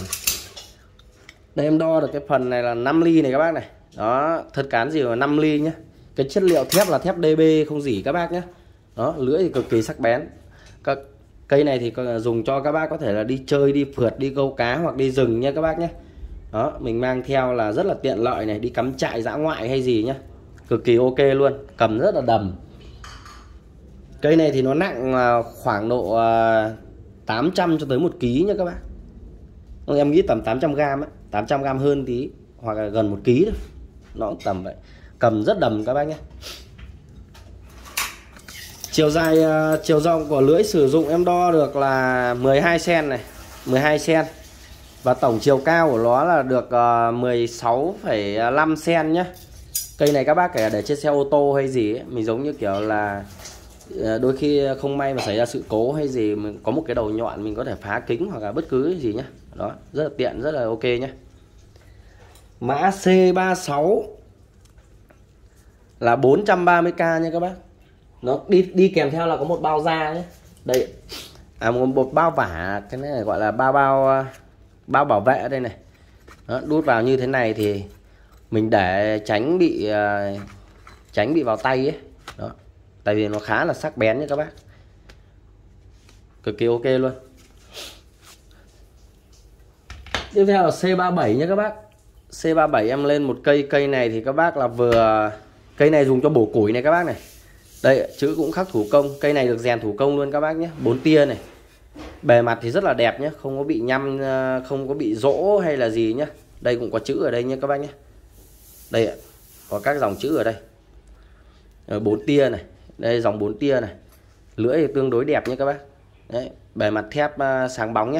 Speaker 1: Đây em đo được cái phần này là năm ly này các bác này. Đó, thân cán gì là năm ly nhé. Cái chất liệu thép là thép đê bê không rỉ các bác nhé. Đó, lưỡi thì cực kỳ sắc bén. Các cây này thì dùng cho các bác có thể là đi chơi, đi phượt, đi câu cá hoặc đi rừng nha các bác nhé. Đó, mình mang theo là rất là tiện lợi này, đi cắm trại dã ngoại hay gì nhá. Cực kỳ ok luôn, cầm rất là đầm. Cây này thì nó nặng khoảng độ tám trăm cho tới một ký nha các bác. Em nghĩ tầm tám trăm gam á, tám trăm gam hơn tí, hoặc là gần một ký thôi. Nó cũng tầm vậy. Cầm rất đầm các bác nhé. Chiều dài chiều rộng của lưỡi sử dụng em đo được là mười hai xăng-ti-mét này, mười hai xăng-ti-mét. Và tổng chiều cao của nó là được mười sáu phẩy năm xăng-ti-mét nhé. Cây này các bác kể để trên xe ô tô hay gì ấy, mình giống như kiểu là đôi khi không may mà xảy ra sự cố hay gì, mình có một cái đầu nhọn mình có thể phá kính hoặc là bất cứ cái gì nhé. Đó, rất là tiện, rất là ok nhé. Mã C ba sáu là bốn trăm ba mươi k nha các bác. Nó đi đi kèm theo là có một bao da nhé. Đây, à, một, một bao vả, cái này gọi là bao bao bao bảo vệ ở đây này. Đó, đút vào như thế này thì mình để tránh bị uh, tránh bị vào tay ấy. Đó, tại vì nó khá là sắc bén nha các bác, cực kỳ ok luôn. Tiếp theo là C ba bảy nha các bác. C ba bảy em lên một cây, cây này thì các bác là vừa, cây này dùng cho bổ củi này các bác này. Đây, chữ cũng khắc thủ công, cây này được rèn thủ công luôn các bác nhé, bốn tia này. Bề mặt thì rất là đẹp nhé, không có bị nhăm, không có bị rỗ hay là gì nhé. Đây cũng có chữ ở đây nhé các bác nhé. Đây ạ, có các dòng chữ ở đây. Bốn tia này, đây dòng bốn tia này. Lưỡi thì tương đối đẹp nhé các bác. Đấy, bề mặt thép sáng bóng nhé.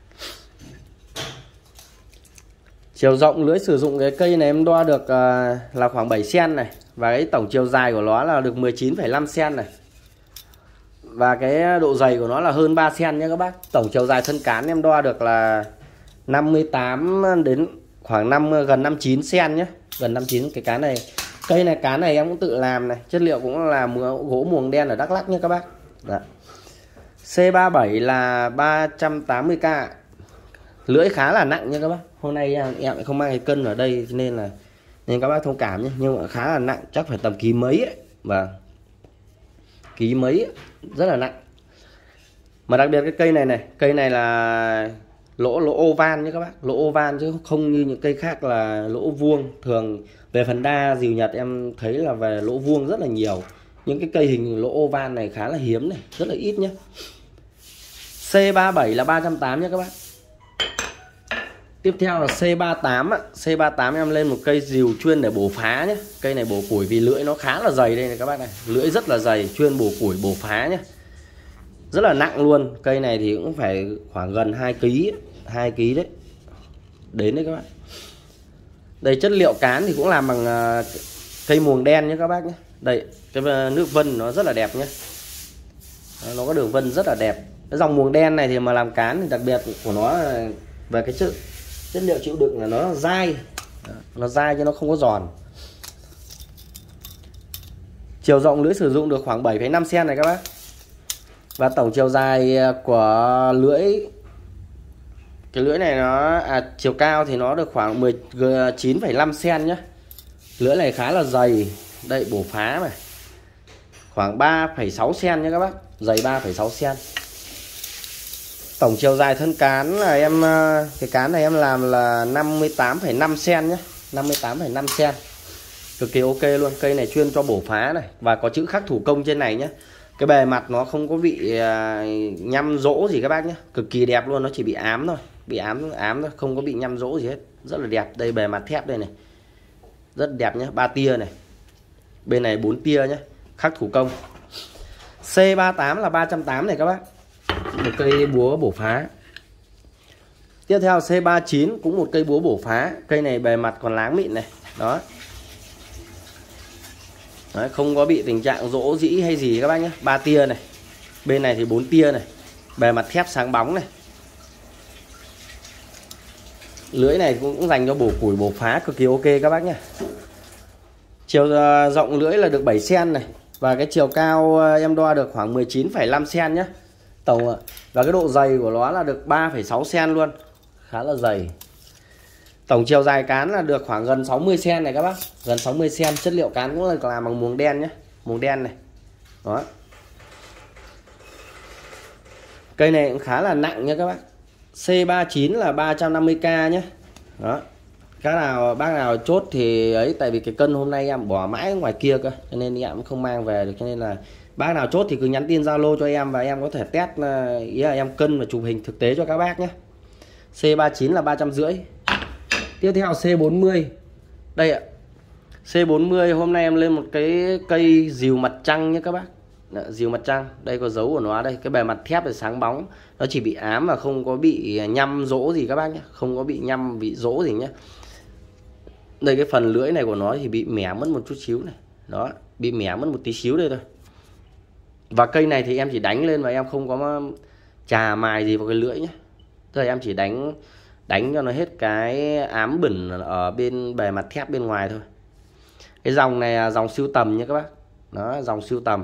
Speaker 1: Chiều rộng lưỡi sử dụng cái cây này em đo được uh, là khoảng bảy xăng-ti-mét này. Và cái tổng chiều dài của nó là được mười chín phẩy năm xăng-ti-mét này. Và cái độ dày của nó là hơn ba xăng-ti-mét nha các bác. Tổng chiều dài thân cán em đo được là năm mươi tám đến khoảng năm gần năm mươi chín xăng-ti-mét nhé. Gần năm mươi chín cái cán này. Cây này cán này em cũng tự làm này, chất liệu cũng là gỗ muồng đen ở Đắk Lắk nha các bác. Đó. C ba bảy là ba trăm tám mươi k. Lưỡi khá là nặng nha các bác. Hôm nay em lại không mang cái cân ở đây nên là nên các bác thông cảm nhé, nhưng mà khá là nặng, chắc phải tầm ký mấy ấy. Và ký mấy ấy, rất là nặng. Mà đặc biệt cái cây này này, cây này là lỗ lỗ oval nhé các bác, lỗ oval chứ không như những cây khác là lỗ vuông. Thường về phần đa dìu Nhật em thấy là về lỗ vuông rất là nhiều, những cái cây hình lỗ oval này khá là hiếm này, rất là ít nhé. C ba mươi bảy là ba trăm tám mươi nhé các bác. Tiếp theo là C ba mươi tám ạ. C ba mươi tám em lên một cây dìu chuyên để bổ phá nhé. Cây này bổ củi vì lưỡi nó khá là dày đây này các bác này, lưỡi rất là dày, chuyên bổ củi bổ phá nhé, rất là nặng luôn. Cây này thì cũng phải khoảng gần hai ki lô gam, hai ki lô gam đấy, đến đấy các bác. Đây chất liệu cán thì cũng làm bằng cây muồng đen nhé các bác nhé. Đây cái nước vân nó rất là đẹp nhé, nó có đường vân rất là đẹp. Cái dòng muồng đen này thì mà làm cán thì đặc biệt của nó là về cái chất chất liệu chịu đựng là nó dai, nó dai chứ nó không có giòn. Chiều rộng lưỡi sử dụng được khoảng bảy phẩy năm xăng-ti-mét này các bác. Và tổng chiều dài của lưỡi, cái lưỡi này nó à, chiều cao thì nó được khoảng mười chín phẩy năm xăng-ti-mét nhé. Lưỡi này khá là dày. Đây bổ phá này, khoảng ba phẩy sáu xăng-ti-mét nhé các bác, dày ba phẩy sáu xăng-ti-mét. Tổng chiều dài thân cán là em, cái cán này em làm là năm mươi tám phẩy năm xăng-ti-mét nhé, năm mươi tám phẩy năm xăng-ti-mét, cực kỳ ok luôn. Cây này chuyên cho bổ phá này, và có chữ khắc thủ công trên này nhé. Cái bề mặt nó không có bị uh, nhăm rỗ gì các bác nhé, cực kỳ đẹp luôn. Nó chỉ bị ám thôi, bị ám ám thôi, không có bị nhăm rỗ gì hết, rất là đẹp. Đây bề mặt thép đây này, rất đẹp nhé, ba tia này, bên này bốn tia nhé, khắc thủ công. C ba mươi tám là ba trăm tám mươi này các bác, một cây búa bổ phá. Tiếp theo C ba mươi chín cũng một cây búa bổ phá. Cây này bề mặt còn láng mịn này, đó. Đấy, không có bị tình trạng rỗ rĩ hay gì các bác nhé, ba tia này, bên này thì bốn tia này, bề mặt thép sáng bóng này. Lưỡi này cũng dành cho bổ củi bổ phá, cực kỳ ok các bác nhé. Chiều rộng lưỡi là được bảy xăng-ti-mét này, và cái chiều cao em đo được khoảng mười chín phẩy năm xăng-ti-mét nhé. Tổng và cái độ dày của nó là được ba phẩy sáu xăng-ti-mét luôn, khá là dày. Tổng chiều dài cán là được khoảng gần sáu mươi xăng-ti-mét này các bác, gần sáu mươi xăng-ti-mét. Chất liệu cán cũng là làm bằng muồng đen nhé, muồng đen này. Đó. Cây này cũng khá là nặng nha các bác. C ba mươi chín là ba trăm năm mươi k nhé. Đó. Các nào bác nào chốt thì ấy, tại vì cái cân hôm nay em bỏ mãi ngoài kia cơ, cho nên em cũng không mang về được, cho nên là bác nào chốt thì cứ nhắn tin Zalo cho em và em có thể test, ý là em cân và chụp hình thực tế cho các bác nhé. C ba mươi chín là ba trăm rưỡi. Tiếp theo C bốn mươi. Đây ạ. C bốn mươi hôm nay em lên một cái cây dìu mặt trăng nhé các bác. Đó, dìu mặt trăng, đây có dấu của nó đây, cái bề mặt thép thì sáng bóng, nó chỉ bị ám và không có bị nhăm rỗ gì các bác nhé, không có bị nhăm bị rỗ gì nhé. Đây cái phần lưỡi này của nó thì bị mẻ mất một chút xíu này, đó, bị mẻ mất một tí xíu đây thôi. Và cây này thì em chỉ đánh lên và em không có chà mài gì vào cái lưỡi nhé. Tức là em chỉ đánh đánh cho nó hết cái ám bẩn ở bên bề mặt thép bên ngoài thôi. Cái dòng này là dòng sưu tầm nhé các bác. Đó, dòng sưu tầm.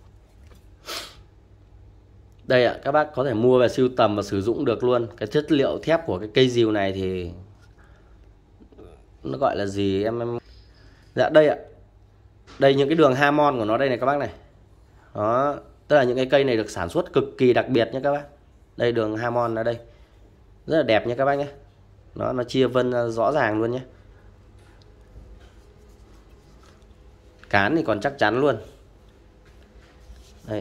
Speaker 1: Đây ạ, các bác có thể mua về sưu tầm và sử dụng được luôn. Cái chất liệu thép của cái cây dìu này thì nó gọi là gì em em dạ đây ạ. Đây những cái đường Hammond của nó đây này các bác này. Đó, tức là những cái cây này được sản xuất cực kỳ đặc biệt nhé các bác. Đây đường Hammond ở đây, rất là đẹp nhé các bác nhé. Nó nó chia vân rõ ràng luôn nhé. Cán thì còn chắc chắn luôn. Đây.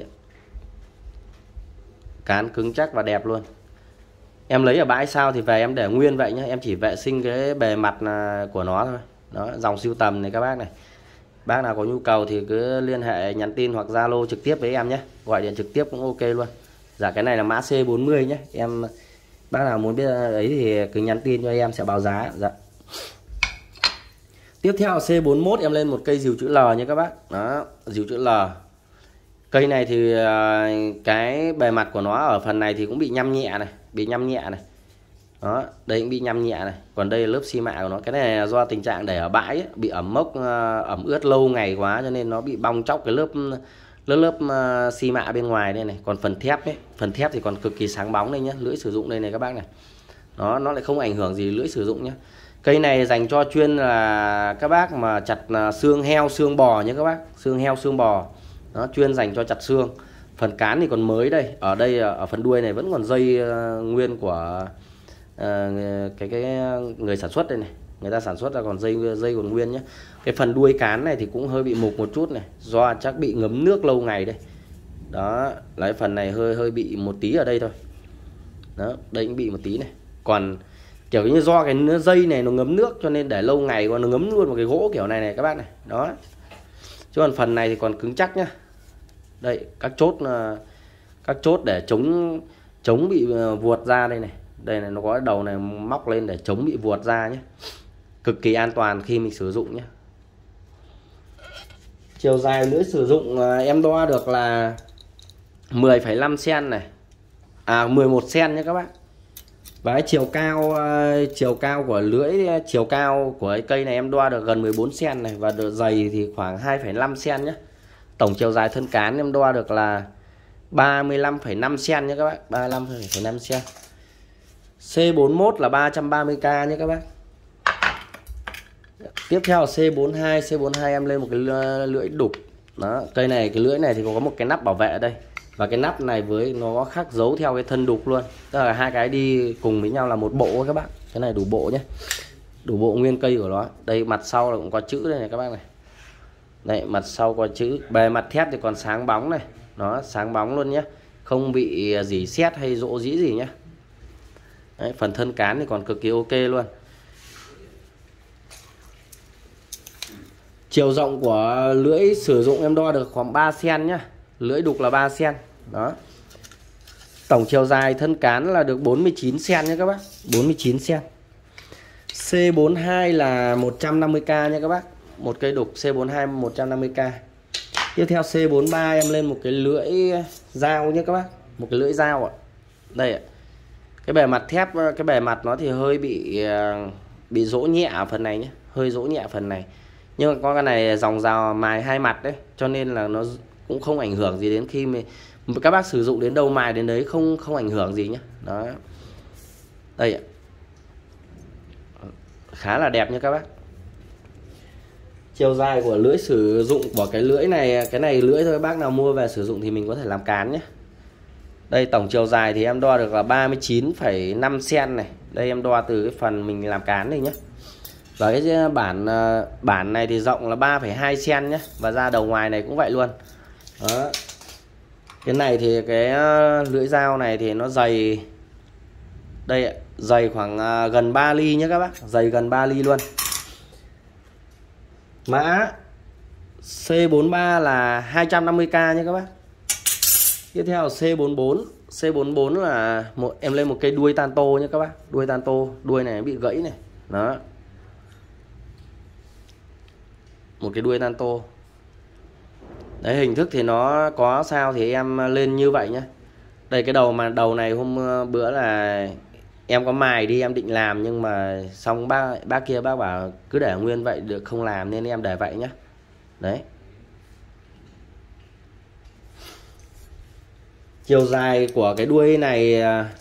Speaker 1: Cán cứng chắc và đẹp luôn. Em lấy ở bãi sao thì về em để nguyên vậy nhé. Em chỉ vệ sinh cái bề mặt của nó thôi. Đó, dòng sưu tầm này các bác này. Bác nào có nhu cầu thì cứ liên hệ nhắn tin hoặc Zalo trực tiếp với em nhé. Gọi điện trực tiếp cũng ok luôn. Dạ cái này là mã C bốn mươi nhé. Em bác nào muốn biết ấy thì cứ nhắn tin cho em sẽ báo giá. Dạ. Tiếp theo C bốn mươi mốt em lên một cây dìu chữ L nha các bác. Đó, dìu chữ L. Cây này thì cái bề mặt của nó ở phần này thì cũng bị nhăm nhẹ này, bị nhăm nhẹ này. Đó, đây cũng bị nhăm nhẹ này. Còn đây là lớp xi mạ của nó. Cái này là do tình trạng để ở bãi ấy, bị ẩm mốc, ẩm ướt lâu ngày quá cho nên nó bị bong chóc cái lớp lớp lớp xi mạ bên ngoài đây này. Còn phần thép ấy, phần thép thì còn cực kỳ sáng bóng đây nhé. Lưỡi sử dụng đây này các bác này. Đó, nó lại không ảnh hưởng gì lưỡi sử dụng nhé. Cây này dành cho chuyên là các bác mà chặt xương heo, xương bò nhé các bác, xương heo, xương bò. Nó chuyên dành cho chặt xương. Phần cán thì còn mới đây. Ở đây ở phần đuôi này vẫn còn dây uh, nguyên của uh, cái cái người sản xuất đây này. Người ta sản xuất ra còn dây dây còn nguyên nhé. Cái phần đuôi cán này thì cũng hơi bị mục một chút này, do chắc bị ngấm nước lâu ngày đây. Đó, lấy phần này hơi hơi bị một tí ở đây thôi. Đó, đây cũng bị một tí này. Còn kiểu như do cái dây này nó ngấm nước cho nên để lâu ngày còn nó ngấm luôn một cái gỗ kiểu này này các bác này. Đó. Chứ còn phần này thì còn cứng chắc nhá. Đây, các chốt các chốt để chống chống bị vuột ra đây này. Đây này, nó có đầu này móc lên để chống bị vuột ra nhé. Cực kỳ an toàn khi mình sử dụng nhé. Chiều dài lưỡi sử dụng em đo được là mười phẩy năm xăng-ti-mét này. À mười một xăng-ti-mét nhé các bác. Và cái chiều cao chiều cao của lưỡi, chiều cao của cái cây này em đo được gần mười bốn xăng-ti-mét này, và độ dày thì khoảng hai phẩy năm xăng-ti-mét nhé. Tổng chiều dài thân cán em đo được là ba mươi lăm phẩy năm xăng-ti-mét nhé các bác, ba mươi lăm phẩy năm xăng-ti-mét. C bốn mươi mốt là ba trăm ba mươi k nhé các bác. Tiếp theo là C bốn mươi hai, C bốn mươi hai em lên một cái lưỡi đục. Đó, cây này cái lưỡi này thì có một cái nắp bảo vệ ở đây. Và cái nắp này với nó có khắc dấu theo cái thân đục luôn. Tức là hai cái đi cùng với nhau là một bộ các bác. Cái này đủ bộ nhé. Đủ bộ nguyên cây của nó. Đây mặt sau là cũng có chữ đây này các bác này. Đây mặt sau có chữ. Bề mặt thép thì còn sáng bóng này. Nó sáng bóng luôn nhé. Không bị dỉ sét hay rỗ rĩ gì nhé. Đấy, phần thân cán thì còn cực kỳ ok luôn. Chiều rộng của lưỡi sử dụng em đo được khoảng ba xăng-ti-mét nhá. Lưỡi đục là ba xăng-ti-mét. Đó. Tổng chiều dài thân cán là được bốn mươi chín xăng-ti-mét nhé các bác. bốn mươi chín xăng-ti-mét. C bốn mươi hai là một trăm năm mươi k nha các bác. Một cây đục C bốn mươi hai một trăm năm mươi k. Tiếp theo C bốn mươi ba em lên một cái lưỡi dao nhé các bác. Một cái lưỡi dao ạ. Đây ạ. Cái bề mặt thép, cái bề mặt nó thì hơi bị bị rỗ nhẹ ở phần này nhé. Hơi rỗ nhẹ phần này. Nhưng mà con cái này dòng rào mài hai mặt đấy, cho nên là nó cũng không ảnh hưởng gì đến khi mà các bác sử dụng đến đâu mài đến đấy, không không ảnh hưởng gì nhé. Đó. Đây ạ. Khá là đẹp nha các bác. Chiều dài của lưỡi sử dụng của cái lưỡi này, cái này lưỡi thôi, các bác nào mua về sử dụng thì mình có thể làm cán nhé. Đây tổng chiều dài thì em đo được là ba mươi chín phẩy năm xăng-ti-mét này. Đây em đo từ cái phần mình làm cán này nhé. Và cái bản bản này thì rộng là ba phẩy hai xăng-ti-mét nhé. Và ra đầu ngoài này cũng vậy luôn. Đó. Cái này thì cái lưỡi dao này thì nó dày. Đây dày khoảng gần ba ly nhé các bác. Dày gần ba ly luôn. Mã C bốn mươi ba là hai trăm năm mươi k nhé các bác. Tiếp theo là C bốn mươi bốn. C bốn mươi bốn là một em lên một cây đuôi tanto nhé các bác. Đuôi tanto, đuôi này bị gãy này. Đó. Một cái đuôi tanto. Đấy, hình thức thì nó có sao thì em lên như vậy nhé. Đây cái đầu mà đầu này hôm bữa là em có mài đi, em định làm nhưng mà xong bác bác kia bác bảo cứ để nguyên vậy được không làm, nên em để vậy nhé. Đấy. Chiều dài của cái đuôi này,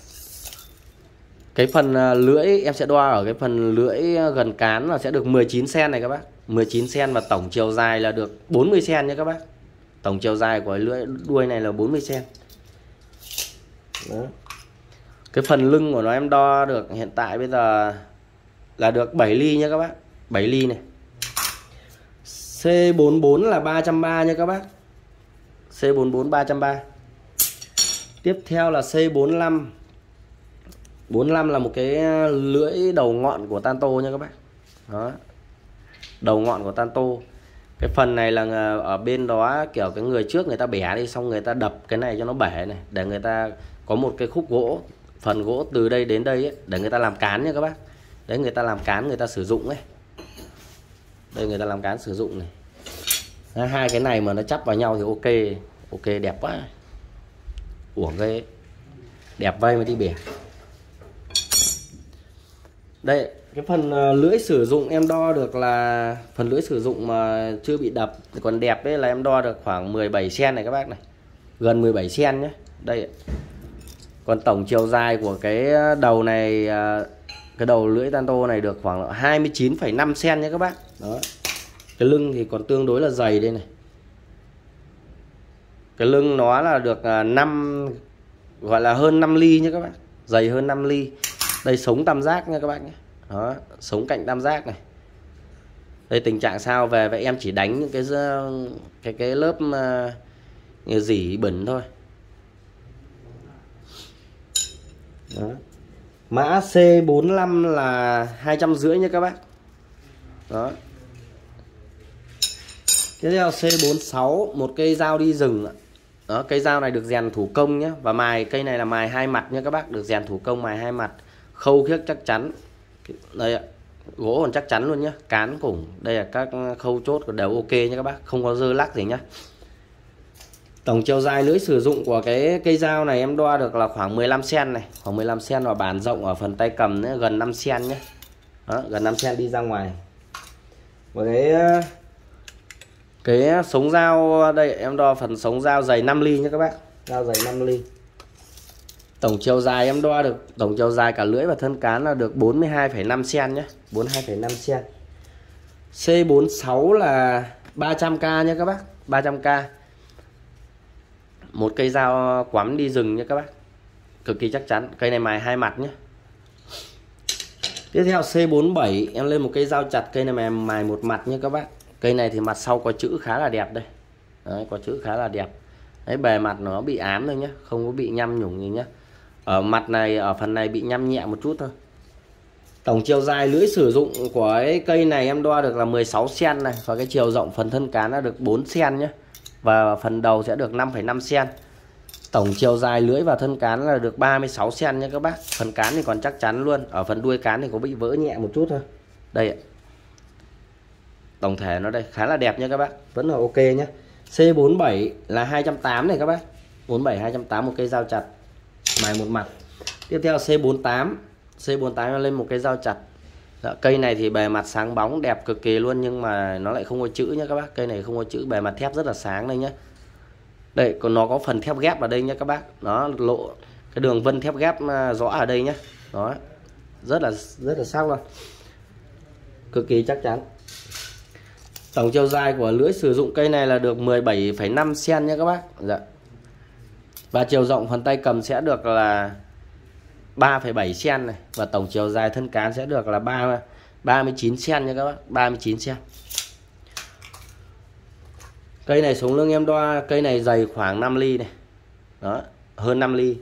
Speaker 1: cái phần lưỡi em sẽ đo ở cái phần lưỡi gần cán là sẽ được mười chín xăng-ti-mét này các bác. mười chín xăng-ti-mét và tổng chiều dài là được bốn mươi xăng-ti-mét nhé các bác. Tổng chiều dài của lưỡi đuôi này là bốn mươi xăng-ti-mét. Cái phần lưng của nó em đo được hiện tại bây giờ là được bảy ly nhé các bác. bảy ly này. C bốn mươi bốn là ba trăm ba mươi nhé các bác. C bốn mươi bốn ba trăm ba mươi. Tiếp theo là C bốn mươi lăm. bốn mươi lăm là một cái lưỡi đầu ngọn của tanto nha các bác. Đó. Đầu ngọn của tanto. Cái phần này là ở bên đó kiểu cái người trước người ta bẻ đi, xong người ta đập cái này cho nó bể này, để người ta có một cái khúc gỗ, phần gỗ từ đây đến đây ấy, để người ta làm cán nha các bác. Đấy, người ta làm cán người ta sử dụng ấy. Đây người ta làm cán sử dụng này. Đấy, hai cái này mà nó chắp vào nhau thì ok. Ok đẹp quá. Uổng cái đẹp vây mới đi bẻ. Đây, cái phần lưỡi sử dụng em đo được là phần lưỡi sử dụng mà chưa bị đập, còn đẹp đấy là em đo được khoảng mười bảy xăng-ti-mét này các bác này. Gần mười bảy xăng-ti-mét nhé. Đây. Còn tổng chiều dài của cái đầu này, cái đầu lưỡi tanto này được khoảng hai mươi chín phẩy năm xăng-ti-mét nhé các bác. Đó. Cái lưng thì còn tương đối là dày đây này. Cái lưng nó là được năm, gọi là hơn năm ly nhé các bác, dày hơn năm ly. Đây sống tam giác nha các bác nhé. Đó, sống cạnh tam giác này. Đây tình trạng sao về vậy em chỉ đánh những cái cái cái lớp uh, dỉ bẩn thôi. Đó. Mã C bốn lăm là hai trăm rưỡi nha các bác. Đó. Tiếp theo C bốn sáu, một cây dao đi rừng. Đó, cây dao này được rèn thủ công nhé. Và mài cây này là mài hai mặt nha các bác, được rèn thủ công mài hai mặt, khâu khiếc chắc chắn. Đây ạ, gỗ còn chắc chắn luôn nhé, cán củng, đây là các khâu chốt đều ok nha các bác, không có dơ lắc gì nhá. Tổng chiều dài lưỡi sử dụng của cái cây dao này em đo được là khoảng mười lăm xăng-ti-mét này, khoảng mười lăm xăng-ti-mét, và bản rộng ở phần tay cầm nữa, gần năm xăng-ti-mét nhé. Đó, gần năm xăng-ti-mét đi ra ngoài. Và cái cái sống dao đây em đo phần sống dao dày năm ly nhé các bác, dao dày năm ly. Tổng chiều dài em đo được, tổng chiều dài cả lưỡi và thân cán là được bốn mươi hai phẩy năm xăng-ti-mét nhé, bốn mươi hai phẩy năm xăng-ti-mét. C bốn sáu là ba trăm k nhé các bác, ba trăm k. Một cây dao quắm đi rừng nhé các bác, cực kỳ chắc chắn. Cây này mài hai mặt nhé. Tiếp theo C bốn bảy em lên một cây dao chặt, cây này em mài một mặt nhé các bác. Cây này thì mặt sau có chữ khá là đẹp đây. Đấy, có chữ khá là đẹp. Đấy, bề mặt nó bị ám thôi nhé, không có bị nhăm nhủng gì nhé. Ở mặt này, ở phần này bị nhăm nhẹ một chút thôi. Tổng chiều dài lưỡi sử dụng của cái cây này em đo được là mười sáu xăng-ti-mét này. Và cái chiều rộng phần thân cán là được bốn xăng-ti-mét nhé. Và phần đầu sẽ được năm phẩy năm xăng-ti-mét. Tổng chiều dài lưỡi và thân cán là được ba mươi sáu xăng-ti-mét nha các bác. Phần cán thì còn chắc chắn luôn. Ở phần đuôi cán thì có bị vỡ nhẹ một chút thôi. Đây ạ. Tổng thể nó đây khá là đẹp nha các bác, vẫn là ok nhé. C bốn bảy là hai trăm tám mươi này các bác, bốn bảy hai trăm tám mươi, một cây dao chặt mài một mặt. Tiếp theo C bốn tám, C bốn tám lên một cây dao chặt. Dạ, cây này thì bề mặt sáng bóng đẹp cực kỳ luôn, nhưng mà nó lại không có chữ nhé các bác. Cây này không có chữ, bề mặt thép rất là sáng đây nhé. Đây, còn nó có phần thép ghép ở đây nhé các bác. Nó lộ cái đường vân thép ghép rõ ở đây nhé. Đó, rất là rất là sắc luôn, cực kỳ chắc chắn. Tổng chiều dài của lưỡi sử dụng cây này là được mười bảy phẩy năm xăng-ti-mét nha các bác. Dạ. Và chiều rộng phần tay cầm sẽ được là ba phẩy bảy xăng-ti-mét này. Và tổng chiều dài thân cán sẽ được là ba mươi chín xăng-ti-mét nha các bác, ba mươi chín xăng-ti-mét. Cây này sống lưng em đo, cây này dày khoảng năm ly này. Đó, hơn năm ly.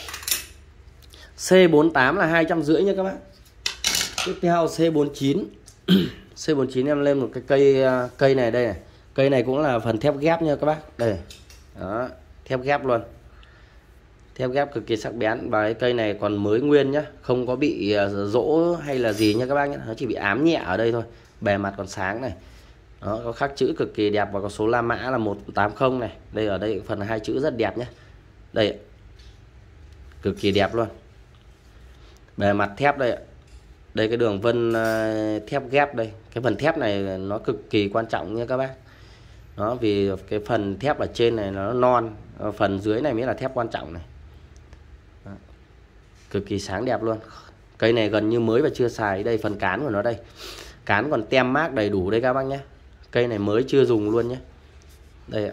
Speaker 1: C bốn tám là hai trăm rưỡi nha các bác. Tiếp theo C bốn chín. C bốn chín em lên một cái cây cây này đây này. Cây này cũng là phần thép ghép nha các bác. Đây. Đó, thép ghép luôn. Thép ghép cực kỳ sắc bén, và cái cây này còn mới nguyên nhá, không có bị rỗ hay là gì nha các bác nhé. Nó chỉ bị ám nhẹ ở đây thôi. Bề mặt còn sáng này. Đó, có khắc chữ cực kỳ đẹp, và có số la mã là một tám không này. Đây, ở đây phần hai chữ rất đẹp nhé. Đây. Cực kỳ đẹp luôn. Bề mặt thép đây ạ. Đây cái đường vân thép ghép đây. Cái phần thép này nó cực kỳ quan trọng nha các bác. Đó, vì cái phần thép ở trên này nó non, phần dưới này mới là thép quan trọng này. Đó. Cực kỳ sáng đẹp luôn. Cây này gần như mới và chưa xài. Đây phần cán của nó đây. Cán còn tem mác đầy đủ đây các bác nhé. Cây này mới chưa dùng luôn nhé. Đây ạ.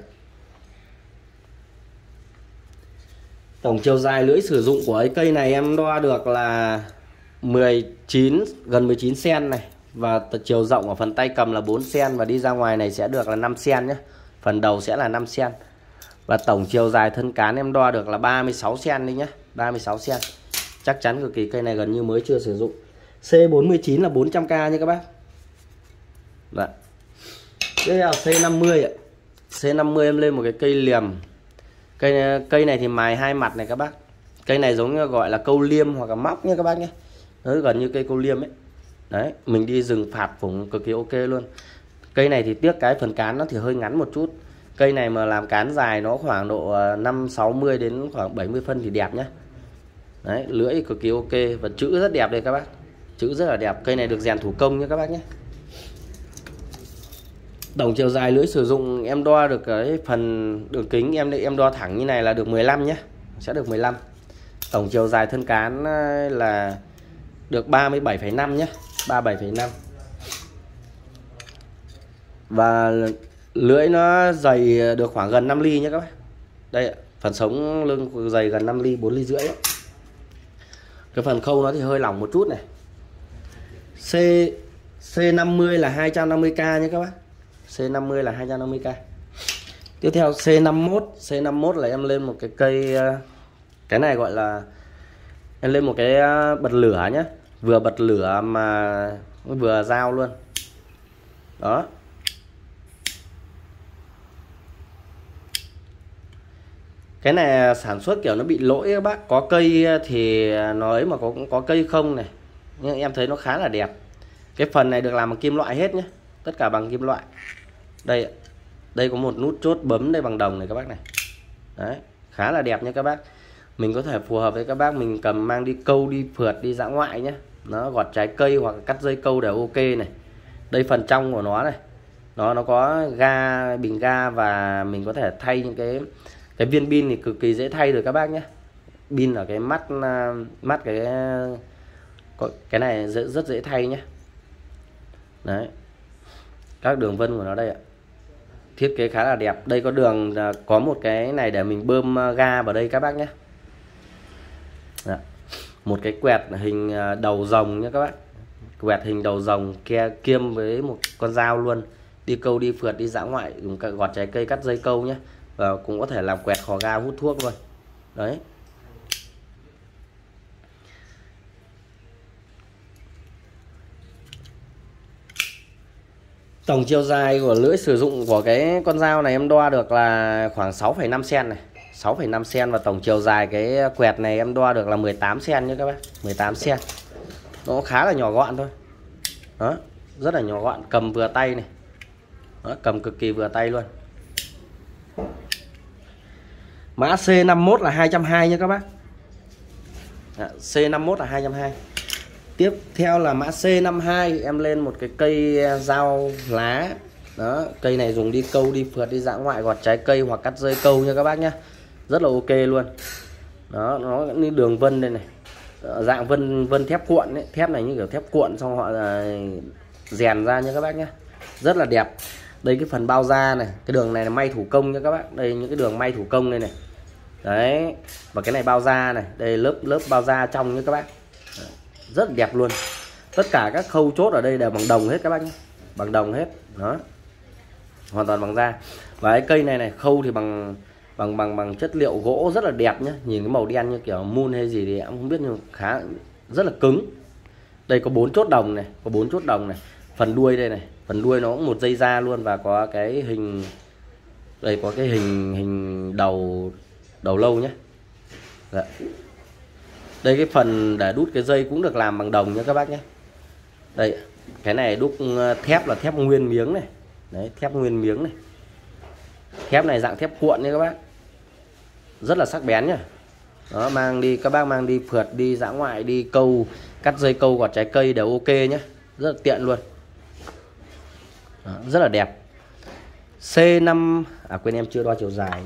Speaker 1: Tổng chiều dài lưỡi sử dụng của cái cây này em đo được là mười chín, gần mười chín xăng-ti-mét này. Và chiều rộng ở phần tay cầm là bốn xăng-ti-mét, và đi ra ngoài này sẽ được là năm xăng-ti-mét nhé. Phần đầu sẽ là năm xăng-ti-mét. Và tổng chiều dài thân cán em đo được là ba mươi sáu xăng-ti-mét đi nhé, ba mươi sáu xăng-ti-mét. Chắc chắn cực kỳ, cây này gần như mới chưa sử dụng. C bốn chín là bốn trăm k nha các bác. Đấy. Tiếp theo C năm mươi ạ. C năm mươi em lên một cái cây liềm. Cây cây này thì mài hai mặt này các bác. Cây này giống như gọi là câu liêm hoặc là móc nha các bác nhé. Nó gần như cây câu liêm ấy. Đấy, mình đi rừng phạt phủng cực kỳ ok luôn. Cây này thì tiếc cái phần cán nó thì hơi ngắn một chút. Cây này mà làm cán dài nó khoảng độ năm sáu mươi đến khoảng bảy mươi phân thì đẹp nhé. Đấy, lưỡi cực kỳ ok, và chữ rất đẹp đây các bác. Chữ rất là đẹp. Cây này được rèn thủ công nhé các bác nhé. Tổng chiều dài lưỡi sử dụng em đo được cái phần đường kính em em đo thẳng như này là được mười lăm nhé, sẽ được mười lăm. Tổng chiều dài thân cán là được ba mươi bảy phẩy năm nhé, ba mươi bảy phẩy năm. Và lưỡi nó dày được khoảng gần năm ly nhé các bác. Đây phần sống lưng dày gần năm ly, bốn ly rưỡi ấy. Cái phần khâu nó thì hơi lỏng một chút này. C C năm mươi là hai trăm năm mươi k nhé các bác. C năm mươi là hai trăm năm mươi k. Tiếp theo C năm mốt, C năm mốt là em lên một cái cây, cái này gọi là em lên một cái bật lửa nhé, vừa bật lửa mà vừa dao luôn. Đó. Cái này sản xuất kiểu nó bị lỗi các bác, có cây thì nó ấy mà có có cây không này. Nhưng em thấy nó khá là đẹp. Cái phần này được làm bằng kim loại hết nhé, tất cả bằng kim loại. Đây, đây có một nút chốt bấm đây bằng đồng này các bác này. Đấy, khá là đẹp nha các bác. Mình có thể phù hợp với các bác, mình cầm mang đi câu, đi phượt, đi dã ngoại nhé. Nó gọt trái cây hoặc cắt dây câu đều ok này. Đây phần trong của nó này, nó nó có ga, bình ga, và mình có thể thay những cái cái viên pin thì cực kỳ dễ thay rồi các bác nhé. Pin ở cái mắt mắt cái cái này rất, rất dễ thay nhé. Đấy, các đường vân của nó đây ạ, thiết kế khá là đẹp. Đây có đường, có một cái này để mình bơm ga vào đây các bác nhé. Đó. Một cái quẹt hình đầu rồng nhé các bác, quẹt hình đầu rồng kia kiêm với một con dao luôn, đi câu, đi phượt, đi dã ngoại, dùng gọt trái cây, cắt dây câu nhé, và cũng có thể làm quẹt khò ga, hút thuốc luôn. Đấy. Tổng chiều dài của lưỡi sử dụng của cái con dao này em đo được là khoảng sáu phẩy năm xăng-ti-mét này, sáu phẩy năm xăng-ti-mét, và tổng chiều dài cái quẹt này em đo được là mười tám xăng-ti-mét nhé các bác, mười tám xăng-ti-mét. Nó khá là nhỏ gọn thôi. Đó, rất là nhỏ gọn, cầm vừa tay này. Đó, cầm cực kỳ vừa tay luôn. Mã C năm mốt là hai trăm hai mươi nhé các bác. Đó, C năm mốt là hai trăm hai mươi. Tiếp theo là mã C năm hai, em lên một cái cây dao lá. Đó, cây này dùng đi câu, đi phượt, đi dã ngoại, gọt trái cây hoặc cắt dây câu nha các bác nhé. Rất là ok luôn. Đó, nó như đường vân đây này, dạng vân vân thép cuộn ấy. Thép này như kiểu thép cuộn xong họ là rèn ra nha các bác nhé, rất là đẹp. Đây cái phần bao da này, cái đường này là may thủ công nha các bác. Đây những cái đường may thủ công đây này. Đấy, và cái này bao da này, đây lớp lớp bao da trong nha các bác. Đấy, rất là đẹp luôn. Tất cả các khâu chốt ở đây đều bằng đồng hết các bác nhé, bằng đồng hết. Đó, hoàn toàn bằng da. Và cái cây này này khâu thì bằng bằng bằng bằng chất liệu gỗ rất là đẹp nhé. Nhìn cái màu đen như kiểu mun hay gì thì em không biết, nhưng khá rất là cứng. Đây có bốn chốt đồng này, có bốn chốt đồng này. Phần đuôi đây này, phần đuôi nó cũng một dây da luôn, và có cái hình, đây có cái hình hình đầu đầu lâu nhé. Dạ. Đây cái phần để đút cái dây cũng được làm bằng đồng nha các bác nhé. Đây, cái này đúc thép là thép nguyên miếng này. Đấy, thép nguyên miếng này. Thép này dạng thép cuộn nha các bác, rất là sắc bén nhá. Đó, mang đi các bác mang đi phượt, đi dã ngoại, đi câu, cắt dây câu, gọt trái cây đều ok nhé, rất là tiện luôn. Đó, rất là đẹp. C năm, à quên em chưa đo chiều dài.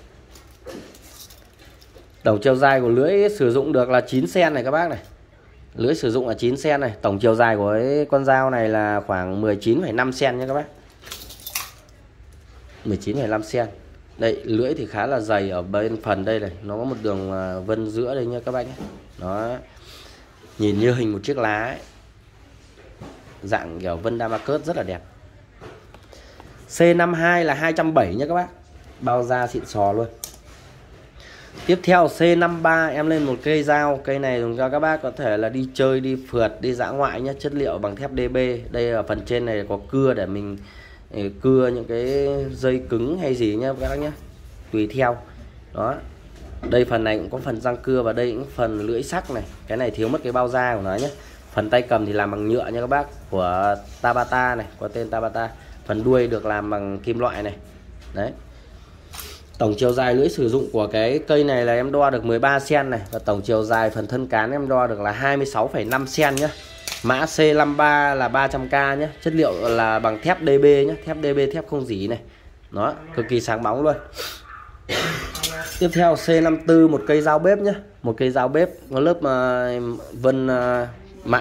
Speaker 1: Tổng chiều dài của lưỡi sử dụng được là chín xăng-ti-mét này các bác này. Lưỡi sử dụng là chín xăng-ti-mét này. Tổng chiều dài của cái con dao này là khoảng mười chín phẩy năm xăng-ti-mét nha các bác, mười chín phẩy năm xăng-ti-mét. Đây, lưỡi thì khá là dày ở bên phần đây này, nó có một đường vân giữa đây nha các bác nhé. Nó nhìn như hình một chiếc lá ấy, dạng kiểu vân Damascus rất là đẹp. C năm hai là hai trăm bảy mươi nha các bác, bao da xịn sò luôn. Tiếp theo C năm ba em lên một cây dao. Cây này dùng cho các bác có thể là đi chơi, đi phượt, đi dã ngoại nhé. Chất liệu bằng thép đê bê. Đây là phần trên này có cưa để mình cưa những cái dây cứng hay gì nhá các bác nhé, tùy theo. Đó, đây phần này cũng có phần răng cưa, và đây cũng phần lưỡi sắc này. Cái này thiếu mất cái bao da của nó nhé. Phần tay cầm thì làm bằng nhựa nha các bác, của Tabata này, có tên Tabata. Phần đuôi được làm bằng kim loại này. Đấy. Tổng chiều dài lưỡi sử dụng của cái cây này là em đo được mười ba xăng-ti-mét này, và tổng chiều dài phần thân cán em đo được là hai mươi sáu phẩy năm xăng-ti-mét nhé. Mã C năm ba là ba trăm k nhé. Chất liệu là bằng thép đê bê nhé, thép đê bê, thép không rỉ này. Đó, cực kỳ sáng bóng luôn. Tiếp theo C năm tư, một cây dao bếp nhé. Một cây dao bếp có lớp uh, vân uh, mạ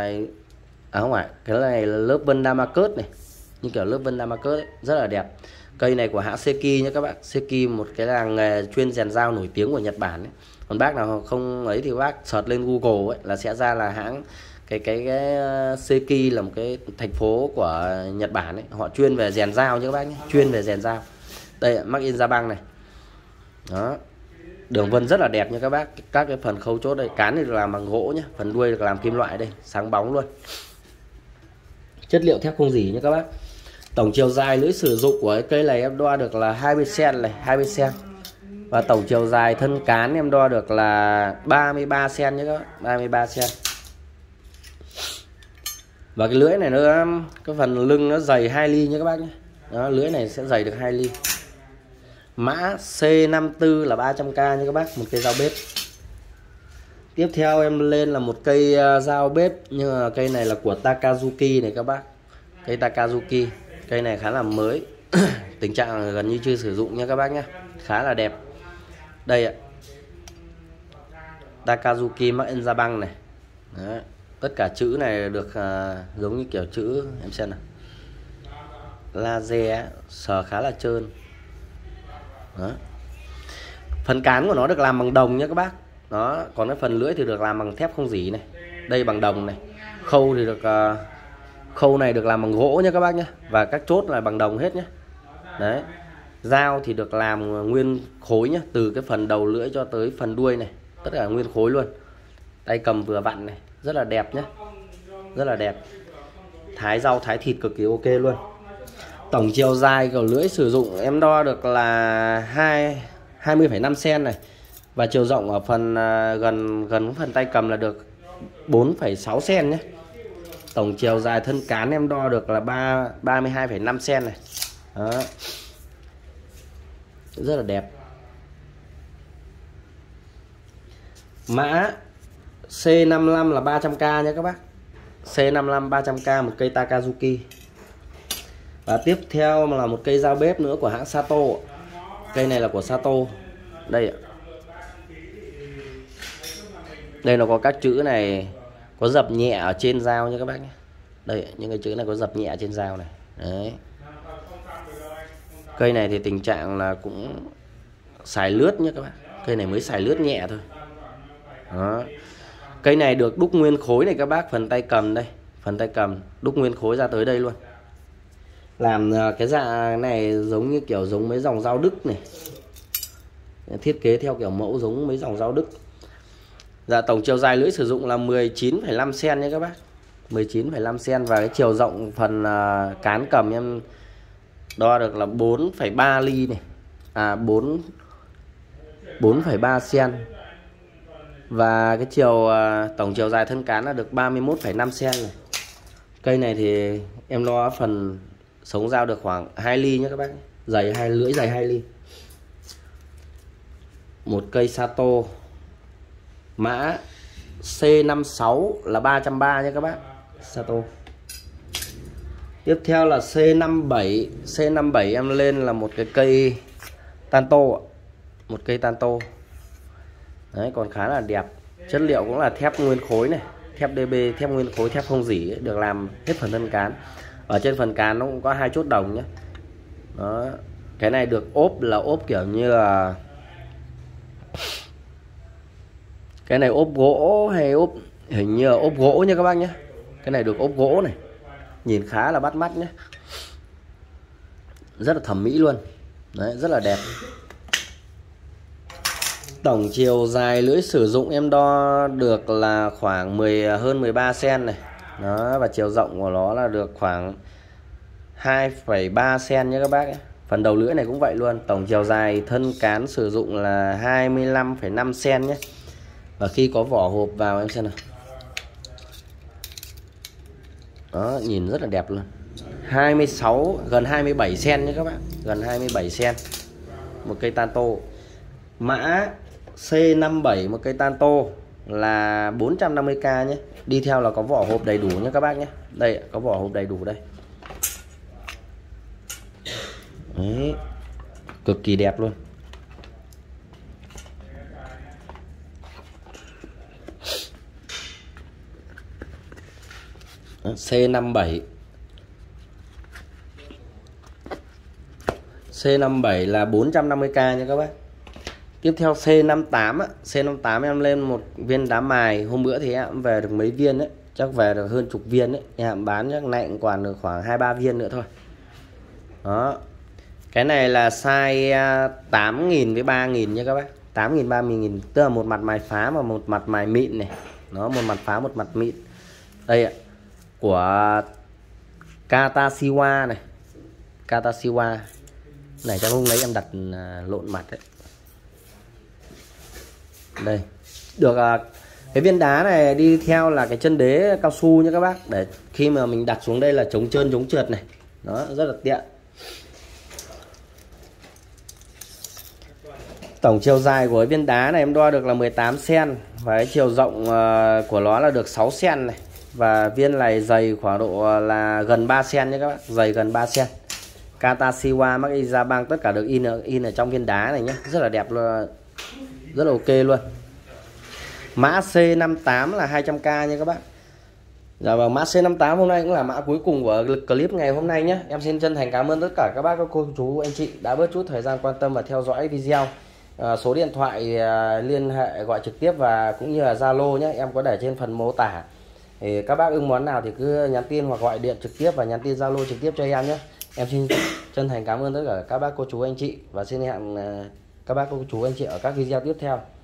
Speaker 1: à không phải, cái này là lớp vân Damascus này, như kiểu lớp vân Damascus ấy, rất là đẹp. Cây này của hãng Seki nhé các bác. Seki một cái làng nghề chuyên rèn dao nổi tiếng của Nhật Bản ấy. Còn bác nào không ấy thì bác search lên Google ấy là sẽ ra là hãng cái cái cái Seki là một cái thành phố của Nhật Bản ấy, họ chuyên về rèn dao nhé các bác nhé, chuyên về rèn dao. Đây made in Japan này. Đó. Đường vân rất là đẹp nha các bác. Các cái phần khâu chốt đây, cán thì được làm bằng gỗ nhé, phần đuôi được làm kim loại đây, sáng bóng luôn. Chất liệu thép không gì nhé các bác. Tổng chiều dài lưỡi sử dụng của cái cây này em đo được là hai mươi xăng-ti-mét này, hai mươi xăng-ti-mét. Và tổng chiều dài thân cán em đo được là ba mươi ba xăng-ti-mét nhé các bác, ba mươi ba xăng-ti-mét. Và cái lưỡi này nó cái phần lưng nó dày hai ly nhé các bác nhé. Đó, lưỡi này sẽ dày được hai ly. Mã C năm mươi tư là ba trăm k nha các bác, một cây dao bếp. Tiếp theo em lên là một cây dao bếp, nhưng mà cây này là của Takazuki này các bác. Cây Takazuki, cây này khá là mới. Tình trạng gần như chưa sử dụng nha các bác nhé, khá là đẹp. Đây ạ, Takazuki made in Japan này. Đấy. Tất cả chữ này được uh, giống như kiểu chữ em xem nào, laser, sờ khá là trơn. Đó. Phần cán của nó được làm bằng đồng nhé các bác. Đó, còn cái phần lưỡi thì được làm bằng thép không rỉ này. Đây bằng đồng này. Khâu thì được uh, khâu này được làm bằng gỗ nhé các bác nhé. Và các chốt là bằng đồng hết nhé. Đấy. Dao thì được làm nguyên khối nhé, từ cái phần đầu lưỡi cho tới phần đuôi này, tất cả nguyên khối luôn. Tay cầm vừa vặn này, rất là đẹp nhé, rất là đẹp. Thái rau thái thịt cực kỳ ok luôn. Tổng chiều dài của lưỡi sử dụng em đo được là hai mươi phẩy năm xăng-ti-mét này. Và chiều rộng ở phần uh, gần gần phần tay cầm là được bốn phẩy sáu xăng-ti-mét nhé. Tổng chiều dài thân cán em đo được là ba mươi hai phẩy năm xăng-ti-mét này. Đó. Rất là đẹp. Mã C năm mươi lăm là ba trăm k nha các bác. C năm mươi lăm ba trăm k, một cây Takazuki. Và tiếp theo là một cây dao bếp nữa của hãng Sato. Cây này là của Sato. Đây ạ. Đây nó có các chữ này, có dập nhẹ ở trên dao nha các bác nhé. Đây, những cái chữ này có dập nhẹ trên dao này. Đấy. Cây này thì tình trạng là cũng xài lướt nhé các bác. Cây này mới xài lướt nhẹ thôi. Đó. Cây này được đúc nguyên khối này các bác. Phần tay cầm đây, phần tay cầm đúc nguyên khối ra tới đây luôn. Làm cái dạ này giống như kiểu giống mấy dòng dao Đức này, thiết kế theo kiểu mẫu giống mấy dòng dao Đức. Dạ, tổng chiều dài lưỡi sử dụng là mười chín phẩy năm xăng-ti-mét nhé các bác, mười chín phẩy năm xăng-ti-mét. Và cái chiều rộng phần uh, cán cầm em đo được là bốn phẩy ba ly này, à bốn phẩy ba xăng-ti-mét. Và cái chiều uh, tổng chiều dài thân cán là được ba mươi mốt phẩy năm xăng-ti-mét này. Cây này thì em đo phần sống dao được khoảng hai ly nhé các bác, dày hai lưỡi dày hai ly. Một cây Sato mã C năm mươi sáu là ba trăm ba mươi nhé các bác, Sato. Tiếp theo là C năm mươi bảy. C năm mươi bảy em lên là một cái cây Tanto, một cây Tanto. Đấy, còn khá là đẹp. Chất liệu cũng là thép nguyên khối này, thép đê bê, thép nguyên khối, thép không rỉ, được làm hết phần thân cán. Ở trên phần cán nó cũng có hai chốt đồng nhé. Đó. Cái này được ốp là ốp kiểu như là cái này ốp gỗ hay ốp hình như là ốp gỗ nha các bác nhé. Cái này được ốp gỗ này, nhìn khá là bắt mắt nhé, rất là thẩm mỹ luôn. Đấy, rất là đẹp. Tổng chiều dài lưỡi sử dụng em đo được là khoảng mười hơn mười ba xăng-ti-mét này. Đó, và chiều rộng của nó là được khoảng hai phẩy ba xăng-ti-mét nhé các bác. Phần đầu lưỡi này cũng vậy luôn. Tổng chiều dài thân cán sử dụng là hai mươi lăm phẩy năm xăng-ti-mét nhé. Và khi có vỏ hộp vào em xem nào. Đó, nhìn rất là đẹp luôn. hai mươi sáu, gần hai mươi bảy xăng-ti-mét nhé các bác. Gần hai mươi bảy xăng-ti-mét. Một cây Tanto. Mã C năm mươi bảy, một cây Tanto là bốn trăm năm mươi k nhé. Đi theo là có vỏ hộp đầy đủ nhé các bác nhé. Đây, có vỏ hộp đầy đủ đây. Đấy, cực kỳ đẹp luôn. C năm mươi bảy. C năm bảy là bốn trăm năm mươi k nha các bác. Tiếp theo C năm tám á, C năm tám em lên một viên đá mài, hôm bữa thì em về được mấy viên đấy, chắc về được hơn chục viên đấy, em bán chắc này cũng còn được khoảng hai ba viên nữa thôi. Đó. Cái này là size tám nghìn với ba nghìn nha các bác. tám nghìn ba nghìn, tức là một mặt mài phá và một mặt mài mịn này. Nó một mặt phá một mặt mịn. Đây ạ. Của Katashiwa này. Katashiwa. Này chắc hôm đấy em đặt lộn mặt đấy. Đây. Được cái viên đá này đi theo là cái chân đế cao su nha các bác, để khi mà mình đặt xuống đây là chống trơn chống trượt này. Đó, rất là tiện. Tổng chiều dài của cái viên đá này em đo được là mười tám xăng-ti-mét và cái chiều rộng của nó là được sáu xăng-ti-mét này. Và viên này dày khoảng độ là gần ba xăng-ti-mét nhé các bác, dày gần ba xăng-ti-mét. Katashiwa Made in Japan tất cả được in ở, in ở trong viên đá này nhé, rất là đẹp luôn, rất là ok luôn. Mã C năm tám là hai trăm k nha các bác. Dạ vâng, mã C năm tám hôm nay cũng là mã cuối cùng của clip ngày hôm nay nhé. Em xin chân thành cảm ơn tất cả các bác, các cô, chú, anh chị đã bớt chút thời gian quan tâm và theo dõi video. À, số điện thoại à, liên hệ gọi trực tiếp và cũng như là Zalo nhé, em có để trên phần mô tả. Thì các bác ưng món nào thì cứ nhắn tin hoặc gọi điện trực tiếp và nhắn tin Zalo trực tiếp cho em nhé. Em xin chân thành cảm ơn tất cả các bác cô chú anh chị và xin hẹn các bác cô chú anh chị ở các video tiếp theo.